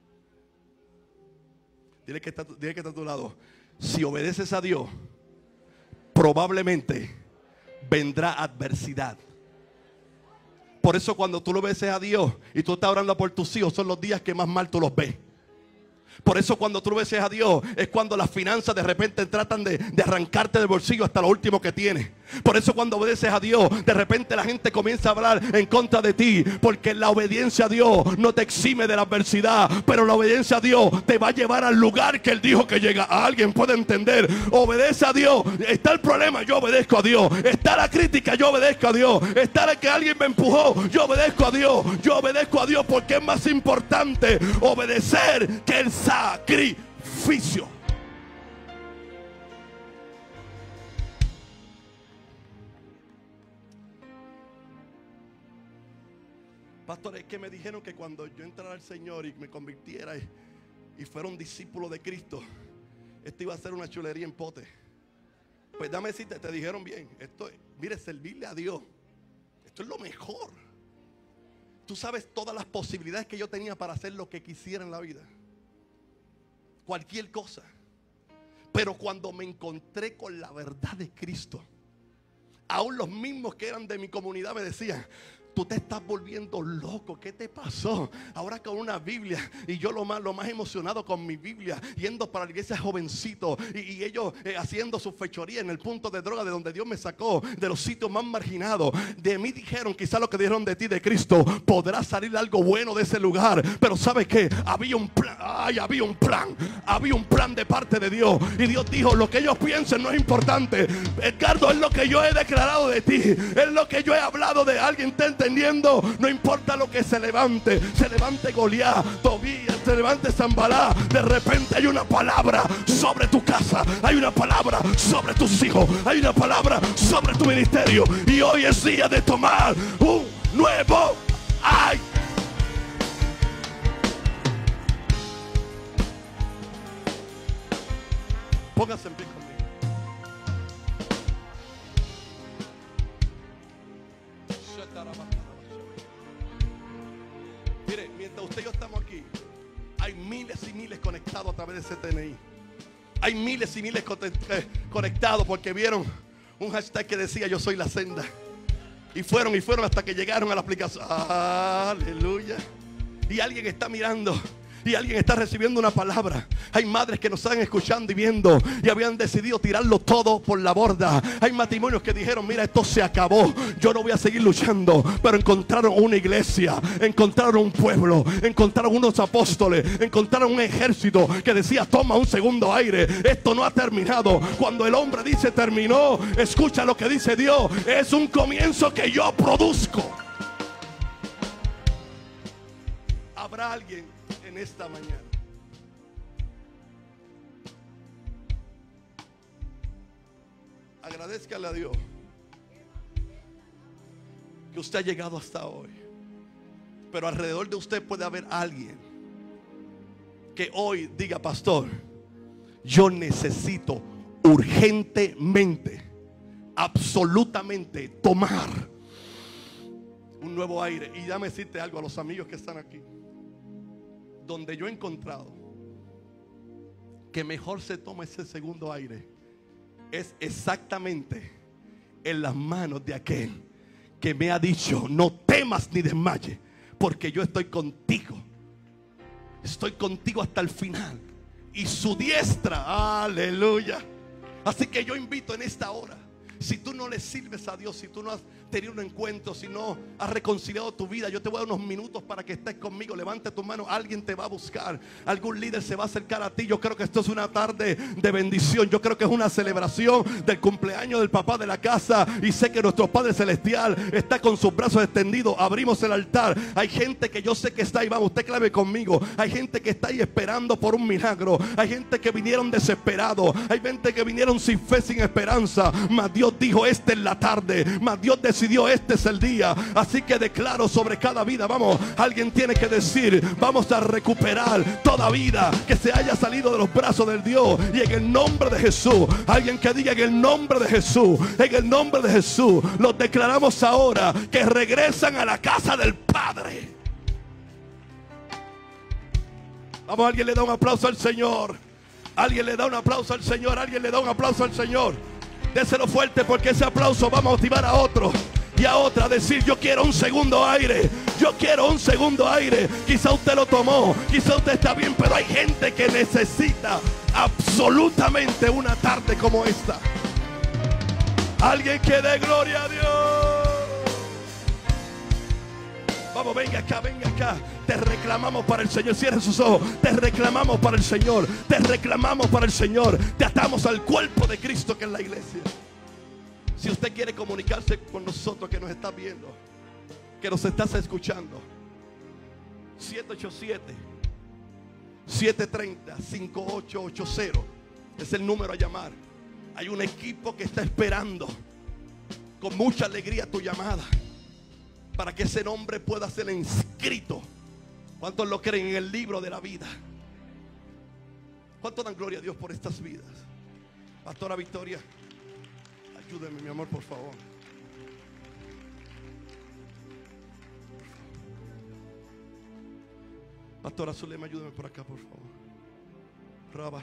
Dile que está a tu lado: si obedeces a Dios, probablemente vendrá adversidad. Por eso cuando tú lo obedeces a Dios y tú estás orando por tus hijos, son los días que más mal tú los ves. Por eso cuando tú obedeces a Dios es cuando las finanzas de repente tratan de arrancarte del bolsillo hasta lo último que tienes. Por eso cuando obedeces a Dios, de repente la gente comienza a hablar en contra de ti, porque la obediencia a Dios no te exime de la adversidad, pero la obediencia a Dios te va a llevar al lugar que Él dijo que llega. Alguien puede entender: obedece a Dios. Está el problema, yo obedezco a Dios. Está la crítica, yo obedezco a Dios. Está el que alguien me empujó, yo obedezco a Dios. Yo obedezco a Dios porque es más importante obedecer que el sacrificio. Pastores, que me dijeron que cuando yo entrara al Señor y me convirtiera y fuera un discípulo de Cristo, esto iba a ser una chulería en pote. Pues dame decirte, te dijeron bien. Esto, mire, servirle a Dios, esto es lo mejor. Tú sabes todas las posibilidades que yo tenía para hacer lo que quisiera en la vida, cualquier cosa. Pero cuando me encontré con la verdad de Cristo, aún los mismos que eran de mi comunidad me decían: tú te estás volviendo loco, ¿qué te pasó? Ahora con una Biblia. Y yo lo más emocionado con mi Biblia, yendo para la iglesia jovencito, y ellos haciendo su fechoría en el punto de droga de donde Dios me sacó, de los sitios más marginados. De mí dijeron, quizás lo que dijeron de ti, de Cristo, podrá salir algo bueno de ese lugar. Pero ¿sabes qué? Había un plan. Ay, había un plan de parte de Dios. Y Dios dijo, lo que ellos piensen no es importante. Edgardo, es lo que yo he declarado de ti, es lo que yo he hablado de alguien. ¿Está entendiendo? No importa lo que se levante Goliat, Tobías, se levante Zambalá. De repente hay una palabra sobre tu casa, hay una palabra sobre tus hijos, hay una palabra sobre tu ministerio. Y hoy es día de tomar un nuevo aire. Póngase en pie conmigo. Mire, mientras usted y yo estamos aquí, hay miles y miles conectados a través de CTNI. Hay miles y miles conectados porque vieron un hashtag que decía yo soy la senda. Y fueron hasta que llegaron a la aplicación. Aleluya. Y alguien está mirando. Y alguien está recibiendo una palabra. Hay madres que nos están escuchando y viendo y habían decidido tirarlo todo por la borda. Hay matrimonios que dijeron, mira, esto se acabó, yo no voy a seguir luchando. Pero encontraron una iglesia, encontraron un pueblo, encontraron unos apóstoles, encontraron un ejército que decía, toma un segundo aire, esto no ha terminado. Cuando el hombre dice terminó, escucha lo que dice Dios, es un comienzo que yo produzco. Habrá alguien en esta mañana agradézcale a Dios que usted ha llegado hasta hoy, pero alrededor de usted puede haber alguien que hoy diga, pastor, yo necesito urgentemente, absolutamente tomar un nuevo aire. Y déjame decirte algo a los amigos que están aquí. Donde yo he encontrado que mejor se toma ese segundo aire es exactamente en las manos de aquel que me ha dicho, no temas ni desmayes, porque yo estoy contigo. Estoy contigo hasta el final. Y su diestra, aleluya. Así que yo invito en esta hora, si tú no le sirves a Dios, si tú no has tenido un encuentro, si no has reconciliado tu vida, yo te voy a dar unos minutos para que estés conmigo. Levante tu mano, alguien te va a buscar, algún líder se va a acercar a ti. Yo creo que esto es una tarde de bendición. Yo creo que es una celebración del cumpleaños del papá de la casa. Y sé que nuestro Padre Celestial está con sus brazos extendidos. Abrimos el altar. Hay gente que yo sé que está ahí, vamos, usted clave conmigo. Hay gente que está ahí esperando por un milagro. Hay gente que vinieron desesperados. Hay gente que vinieron sin fe, sin esperanza. Mas Dios dijo, esta es la tarde. Mas Dios decidió, este es el día. Así que declaro sobre cada vida, vamos, alguien tiene que decir, vamos a recuperar toda vida que se haya salido de los brazos del Dios. Y en el nombre de Jesús, alguien que diga, en el nombre de Jesús, en el nombre de Jesús, los declaramos ahora que regresan a la casa del Padre. Vamos, alguien le da un aplauso al Señor. Alguien le da un aplauso al Señor. Alguien le da un aplauso al Señor. Déselo fuerte, porque ese aplauso va a motivar a otro y a otra a decir, yo quiero un segundo aire. Yo quiero un segundo aire. Quizá usted lo tomó, quizá usted está bien, pero hay gente que necesita absolutamente una tarde como esta. Alguien que dé gloria a Dios. Vamos, venga acá, venga acá. Te reclamamos para el Señor. Cierra sus ojos. Te reclamamos para el Señor. Te reclamamos para el Señor. Te atamos al cuerpo de Cristo, que es la iglesia. Si usted quiere comunicarse con nosotros, que nos está viendo, que nos estás escuchando, 787-730-5880 es el número a llamar. Hay un equipo que está esperando con mucha alegría tu llamada, para que ese nombre pueda ser inscrito. ¿Cuántos lo creen en el libro de la vida? ¿Cuántos dan gloria a Dios por estas vidas? Pastora Victoria, ayúdeme, mi amor, por favor. Pastora Zulema, ayúdeme por acá, por favor.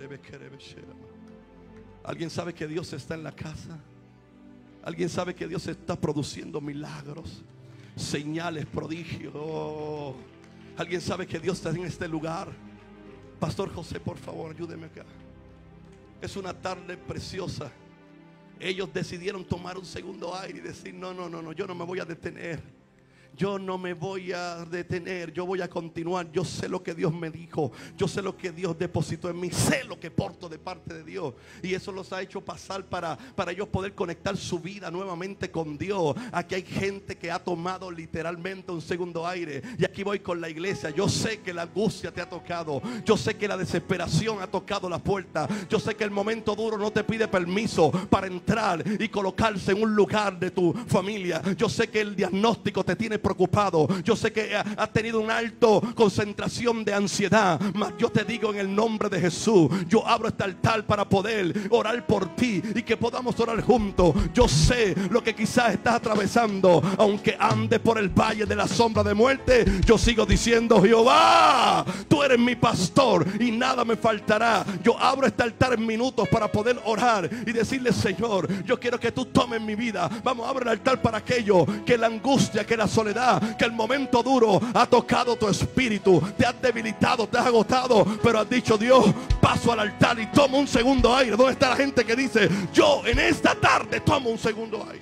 ¿Alguien sabe que Dios está en la casa? ¿Alguien sabe que Dios está produciendo milagros, señales, prodigios? Oh. ¿Alguien sabe que Dios está en este lugar? Pastor José, por favor, ayúdeme acá. Es una tarde preciosa. Ellos decidieron tomar un segundo aire y decir, no, yo no me voy a detener. yo no me voy a detener, yo voy a continuar. Yo sé lo que Dios me dijo, yo sé lo que Dios depositó en mí, sé lo que porto de parte de Dios. Y eso los ha hecho pasar para ellos poder conectar su vida nuevamente con Dios. Aquí hay gente que ha tomado literalmente un segundo aire. Y aquí voy con la iglesia. Yo sé que la angustia te ha tocado, yo sé que la desesperación ha tocado la puerta, yo sé que el momento duro no te pide permiso para entrar y colocarse en un lugar de tu familia. Yo sé que el diagnóstico te tiene preocupado, yo sé que has tenido una alta concentración de ansiedad, mas yo te digo en el nombre de Jesús, yo abro este altar para poder orar por ti y que podamos orar juntos. Yo sé lo que quizás estás atravesando, aunque ande por el valle de la sombra de muerte, yo sigo diciendo: Jehová, tú eres mi pastor y nada me faltará. Yo abro este altar en minutos para poder orar y decirle: Señor, yo quiero que tú tomes mi vida. Vamos, abre el altar para aquello que la angustia, que la soledad, que el momento duro ha tocado tu espíritu, te has debilitado, te has agotado, pero has dicho: Dios, paso al altar y tomo un segundo aire. ¿Dónde está la gente que dice: yo en esta tarde tomo un segundo aire?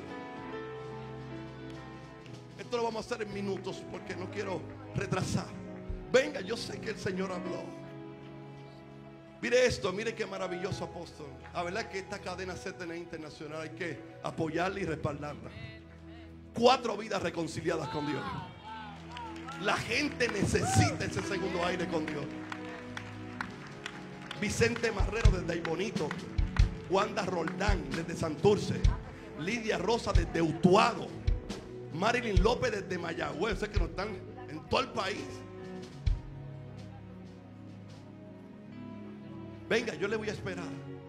Esto lo vamos a hacer en minutos porque no quiero retrasar. Venga, yo sé que el Señor habló. Mire esto, mire qué maravilloso, apóstol. La verdad que esta cadena CTN Internacional hay que apoyarla y respaldarla. 4 vidas reconciliadas con Dios. La gente necesita ese segundo aire con Dios. Vicente Marrero desde Aybonito, Wanda Roldán desde Santurce, Lidia Rosa desde Utuado, Marilyn López desde Mayagüez. Sé que no están en todo el país. Venga, yo le voy a esperar.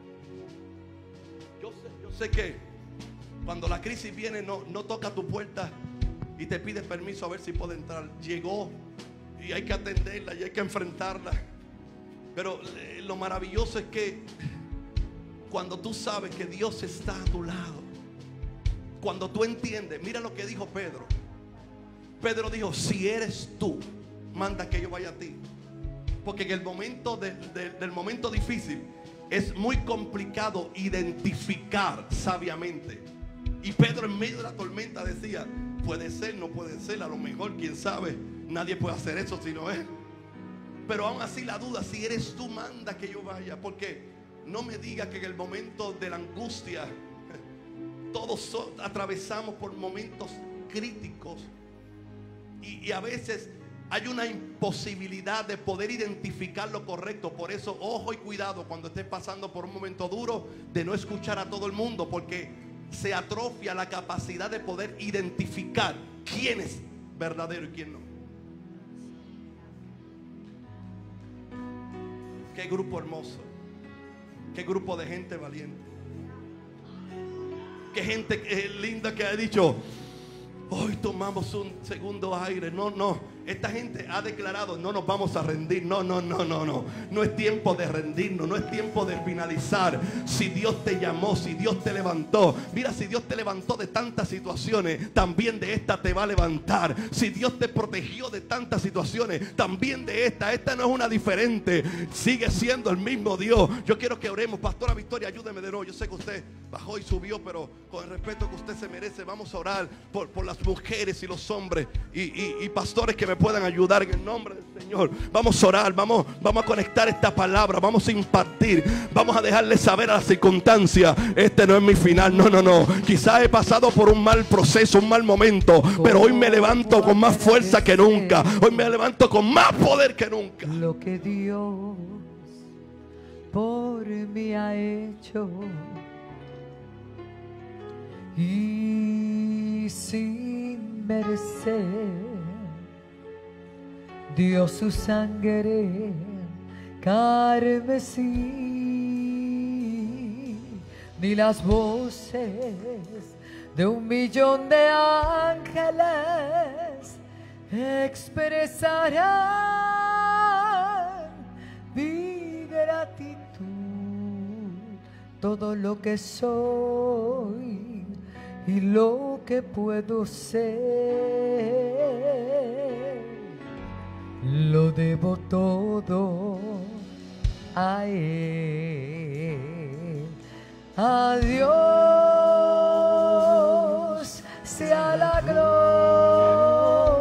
Yo sé que cuando la crisis viene no toca tu puerta y te pide permiso a ver si puede entrar. Llegó y hay que atenderla y hay que enfrentarla. Pero lo maravilloso es que cuando tú sabes que Dios está a tu lado, cuando tú entiendes, mira lo que dijo Pedro. Pedro dijo: si eres tú, manda que yo vaya a ti. Porque en el momento del momento difícil es muy complicado identificar sabiamente. Y Pedro en medio de la tormenta decía: puede ser, no puede ser, a lo mejor, quién sabe, nadie puede hacer eso sino él. Pero aún así la duda: si eres tú, manda que yo vaya. Porque no me diga que en el momento de la angustia, todos atravesamos por momentos críticos y a veces hay una imposibilidad de poder identificar lo correcto. Por eso, ojo y cuidado cuando estés pasando por un momento duro, de no escuchar a todo el mundo, porque se atrofia la capacidad de poder identificar quién es verdadero y quién no. Qué grupo hermoso, qué grupo de gente valiente, qué gente linda que ha dicho: hoy tomamos un segundo aire. No. Esta gente ha declarado: no nos vamos a rendir. No. No es tiempo de rendirnos. No es tiempo de finalizar. Si Dios te llamó, si Dios te levantó. Mira, si Dios te levantó de tantas situaciones, también de esta te va a levantar. Si Dios te protegió de tantas situaciones, también de esta. Esta no es una diferente. Sigue siendo el mismo Dios. Yo quiero que oremos. Pastora Victoria, ayúdeme de nuevo. Yo sé que usted bajó y subió, pero con el respeto que usted se merece, vamos a orar por las mujeres y los hombres y pastores que me puedan ayudar en el nombre del Señor. Vamos a orar, vamos a conectar esta palabra, vamos a impartir, vamos a dejarle saber a la circunstancia: este no es mi final. No. Quizás he pasado por un mal proceso, un mal momento, pero hoy me levanto con más fuerza que nunca. Hoy me levanto con más poder que nunca. Lo que Dios por mí ha hecho, y sin merecer dio su sangre carmesí, ni las voces de 1.000.000 de ángeles expresarán mi gratitud. Todo lo que soy y lo que puedo ser, lo debo todo a Él. A Dios sea la gloria.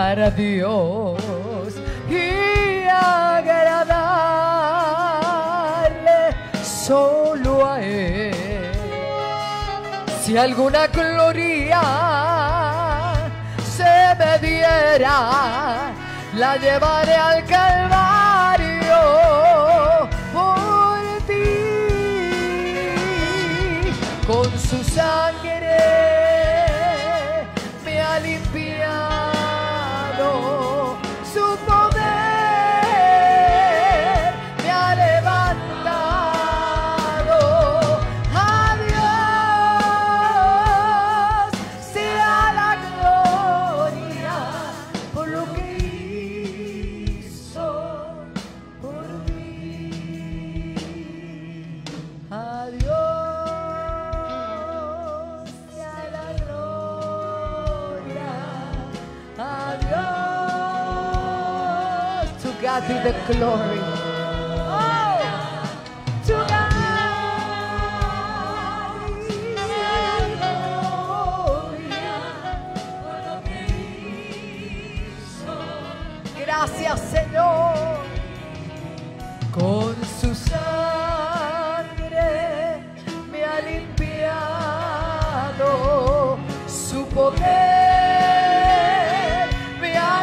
para Dios y agradarle solo a Él. Si alguna gloria se me diera, la llevaré al Calvario por ti. Con su sangre me ha limpiado, su poder me ha levantado. A Dios sea la gloria por lo que hizo por mí. A Dios sea la gloria. A Dios. To God be the glory. Oh, to God sea la gloria por lo que hizo. Gracias, Señor. Con su sangre me ha limpiado, su poder me ha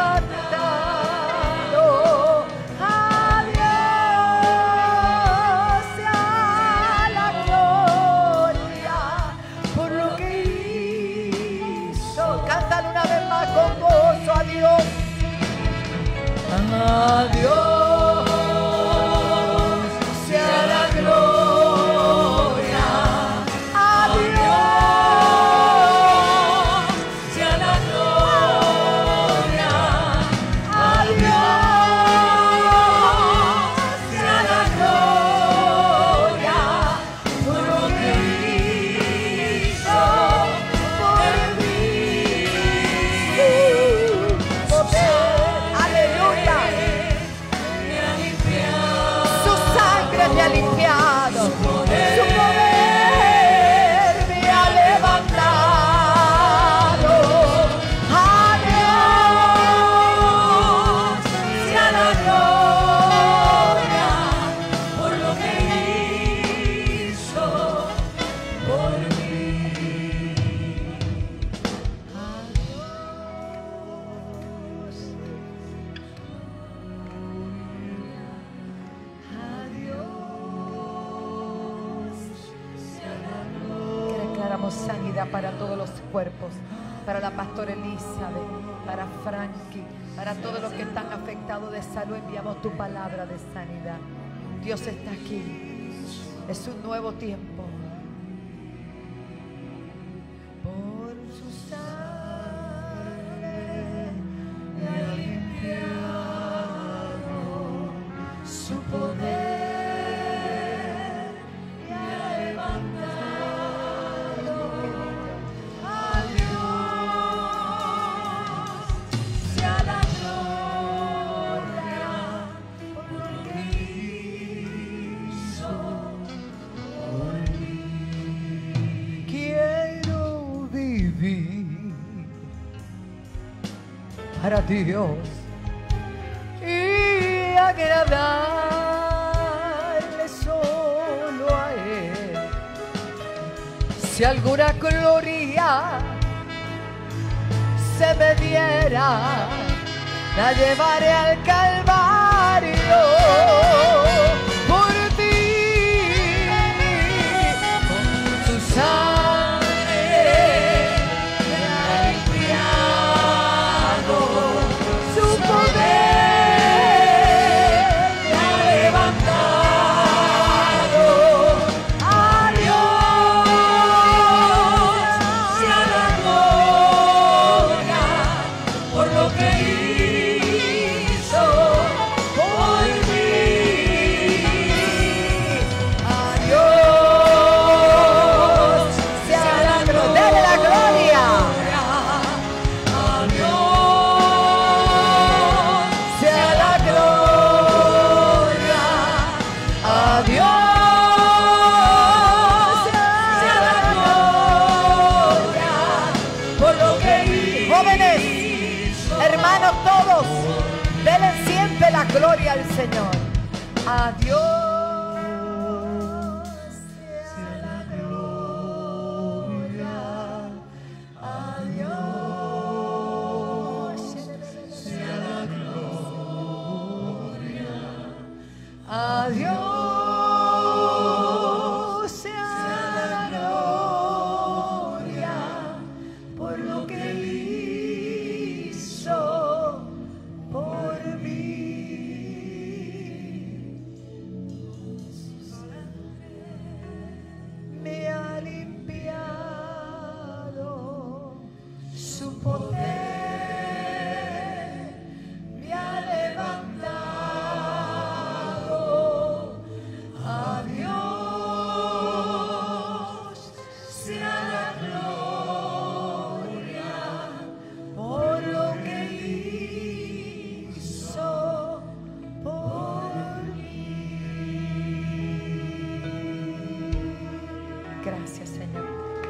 levantado. A Dios sea la gloria por lo que hizo. Cántalo una vez más con gozo. A Dios. A Dios sea la gloria. A Dios sea la gloria. A Dios sea la gloria por lo que hizo por mí. Aleluya. Su sangre me ha limpiado, su poder me ha levantado. A Dios sea la gloria por lo que hizo por mí. A Que declaramos sanidad para todos los cuerpos, para la pastora Elizabeth, para Frankie, para todos los que están afectados de salud. Enviamos tu palabra de sanidad. Dios está aquí. Es un nuevo tiempo. Por su sangre me ha limpiado, su poder me ha levantado. A Dios sea la gloria por lo que hizo por mí. Quiero vivir para Dios y agradarle solo a Él. Si alguna gloria se me diera, la llevaré al Calvario por ti. Con su sangre me ha limpiado, su poder me ha levantado. A Dios sea la gloria por lo que hizo por mí. Dios sea la gloria por lo que hizo por mí. Me ha limpiado su poder, me ha levantado. A Dios sea la gloria por lo que hizo por mí. Gracias, Señor.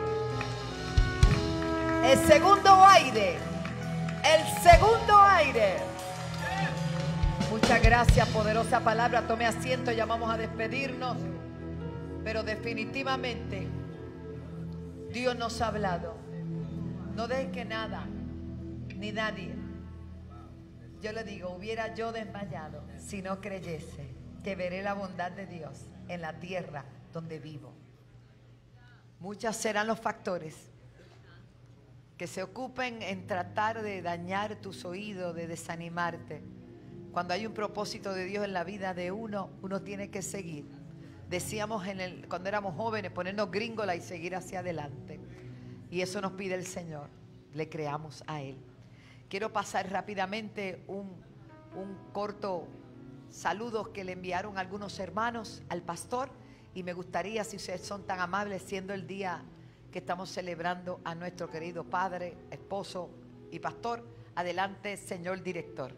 El segundo aire. El segundo aire. Muchas gracias, poderosa palabra. Tome asiento, ya vamos a despedirnos. Pero definitivamente Dios nos ha hablado. No deje que nada ni nadie, yo le digo, hubiera yo desmayado si no creyese que veré la bondad de Dios en la tierra donde vivo. Muchos serán los factores que se ocupen en tratar de dañar tus oídos, de desanimarte. Cuando hay un propósito de Dios en la vida de uno, uno tiene que seguir. Decíamos cuando éramos jóvenes, ponernos gringola y seguir hacia adelante. Y eso nos pide el Señor. Le creamos a Él. Quiero pasar rápidamente un corto saludo que le enviaron algunos hermanos al pastor. Y me gustaría, si ustedes son tan amables, siendo el día que estamos celebrando a nuestro querido padre, esposo y pastor, adelante, señor director.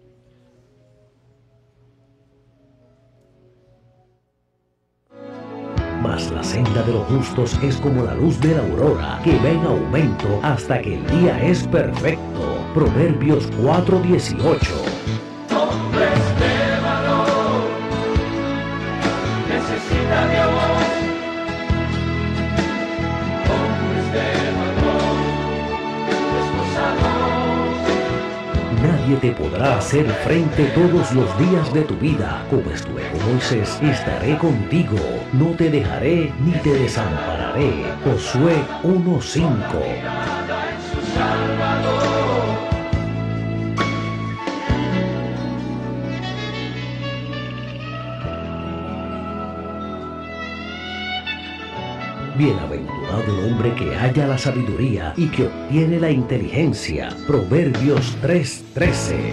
Mas la senda de los justos es como la luz de la aurora, que va en aumento hasta que el día es perfecto. Proverbios 4:18. Hombres de valor, necesita Dios. Hombres de valor, esforzados. Nadie te podrá hacer frente todos los días de tu vida. Como estuve con Moisés, estaré contigo. No te dejaré ni te desampararé. Josué 1:5. Bienaventurado el hombre que halla la sabiduría y que obtiene la inteligencia. Proverbios 3:13.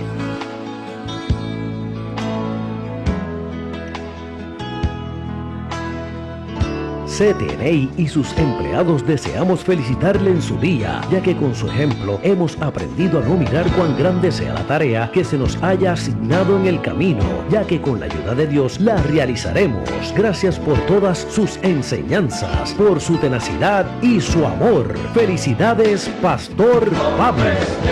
CTNI y sus empleados deseamos felicitarle en su día, ya que con su ejemplo hemos aprendido a no mirar cuán grande sea la tarea que se nos haya asignado en el camino, ya que con la ayuda de Dios la realizaremos. Gracias por todas sus enseñanzas, por su tenacidad y su amor. Felicidades, Pastor Pablo.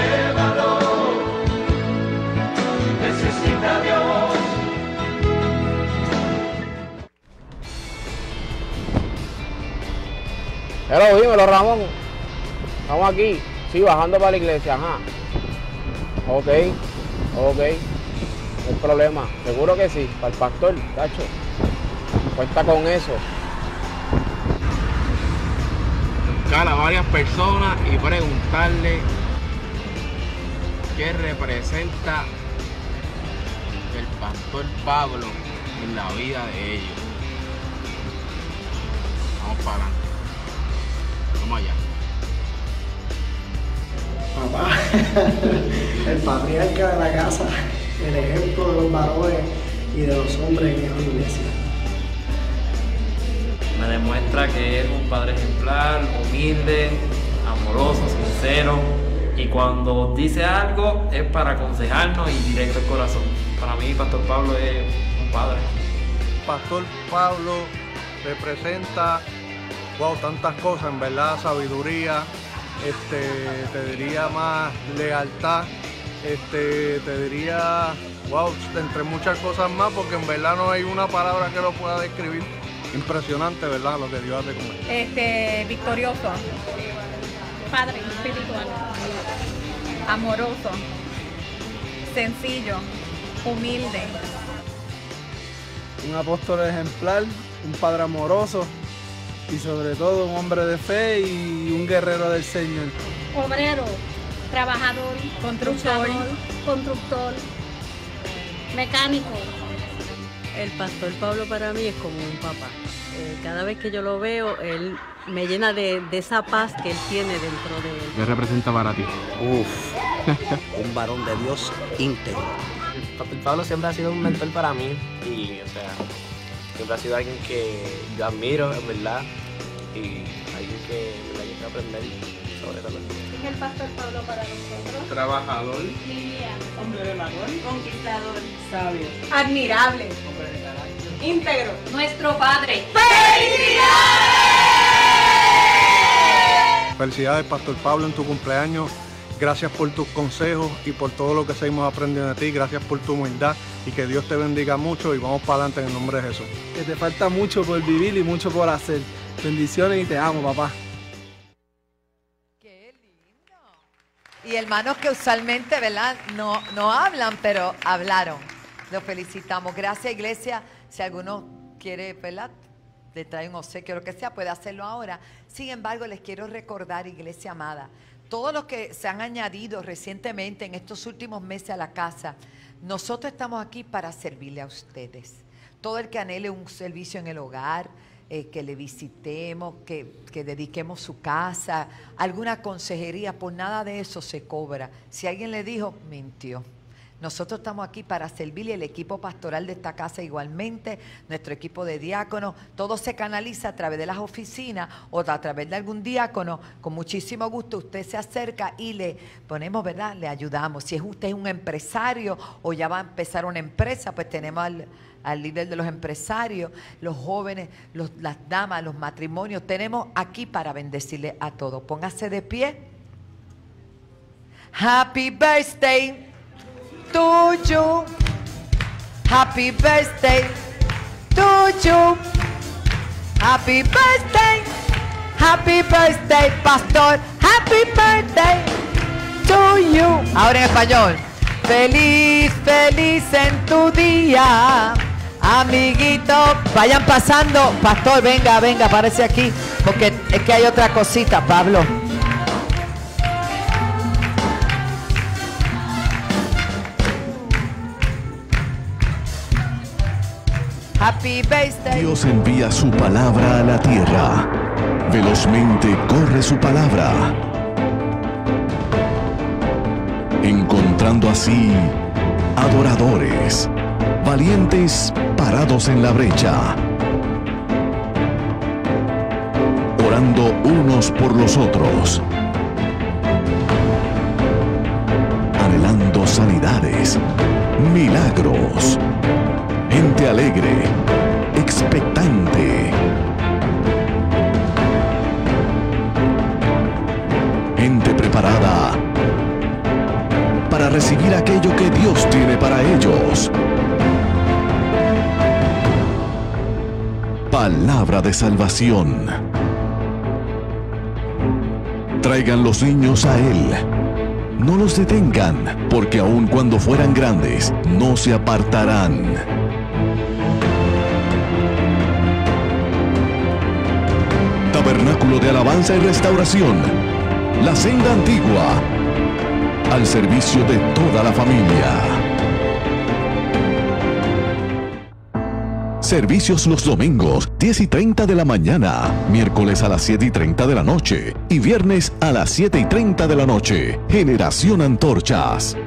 Hello, dímelo, Ramón. Estamos aquí. Sí, bajando para la iglesia, ajá. Ok. No hay problema. Seguro que sí. Para el pastor, tacho. Cuenta con eso. Buscar a varias personas y preguntarle qué representa el pastor Pablo en la vida de ellos. Vamos para adelante. Vamos allá. Papá, el patriarca de la casa, el ejemplo de los varones y de los hombres en esta iglesia. Me demuestra que es un padre ejemplar, humilde, amoroso, sincero, y cuando dice algo es para aconsejarnos y directo al corazón. Para mí, Pastor Pablo es un padre. Pastor Pablo representa tantas cosas, en verdad, sabiduría, te diría más lealtad, te diría, Wow, entre muchas cosas más, porque en verdad no hay una palabra que lo pueda describir. Impresionante, ¿verdad? Lo que Dios hace con él. Victorioso, padre espiritual, amoroso, sencillo, humilde. Un apóstol ejemplar, un padre amoroso y sobre todo un hombre de fe y un guerrero del Señor. Obrero, trabajador, constructor, mecánico. El pastor Pablo para mí es como un papá. Cada vez que yo lo veo, él me llena de esa paz que él tiene dentro de él. ¿Qué representa para ti? Un varón de Dios íntegro. El pastor Pablo siempre ha sido un mentor para mí y, o sea, siempre ha sido alguien que yo admiro, en verdad, y alguien que me ayuda a aprender sobre todo. ¿Qué es el pastor Pablo para nosotros? Trabajador, hombre de valor, conquistador, sabio, admirable, íntegro, nuestro Padre. Felicidades, Pastor Pablo, en tu cumpleaños. Gracias por tus consejos y por todo lo que seguimos aprendiendo de ti. Gracias por tu humildad y que Dios te bendiga mucho y vamos para adelante en el nombre de Jesús. Que te falta mucho por vivir y mucho por hacer. Bendiciones y te amo, papá. Y hermanos que usualmente, ¿verdad? No hablan, pero hablaron. Los felicitamos. Gracias, iglesia. Si alguno quiere, ¿verdad?, le trae un obsequio o lo que sea, puede hacerlo ahora. Sin embargo, les quiero recordar, iglesia amada, todos los que se han añadido recientemente en estos últimos meses a la casa, nosotros estamos aquí para servirle a ustedes. Todo el que anhele un servicio en el hogar, que le visitemos, que dediquemos su casa, alguna consejería, por nada de eso se cobra. Si alguien le dijo, mintió. Nosotros estamos aquí para servirle, el equipo pastoral de esta casa igualmente, nuestro equipo de diáconos, todo se canaliza a través de las oficinas o a través de algún diácono. Con muchísimo gusto usted se acerca y le ponemos, ¿verdad?, le ayudamos. Si usted es un empresario o ya va a empezar una empresa, pues tenemos al líder de los empresarios, los jóvenes, las damas, los matrimonios. Tenemos aquí para bendecirle a todos. Póngase de pie. Happy birthday to you. Happy birthday to you. Happy birthday. Happy birthday, pastor. Happy birthday to you. Ahora en español. Feliz, feliz en tu día. Amiguito, vayan pasando. Pastor, venga, aparece aquí, porque es que hay otra cosita, Pablo. Happy birthday. Dios envía su palabra a la tierra. Velozmente corre su palabra, encontrando así adoradores, valientes parados en la brecha, orando unos por los otros, anhelando sanidades, milagros, gente alegre, expectante, gente preparada para recibir aquello que Dios tiene para ellos. Palabra de salvación. Traigan los niños a Él. No los detengan, porque aun cuando fueran grandes, no se apartarán. Tabernáculo de Alabanza y Restauración. La Senda Antigua. Al servicio de toda la familia. Servicios los domingos, 10:30 de la mañana, miércoles a las 7:30 de la noche y viernes a las 7:30 de la noche. Generación Antorchas.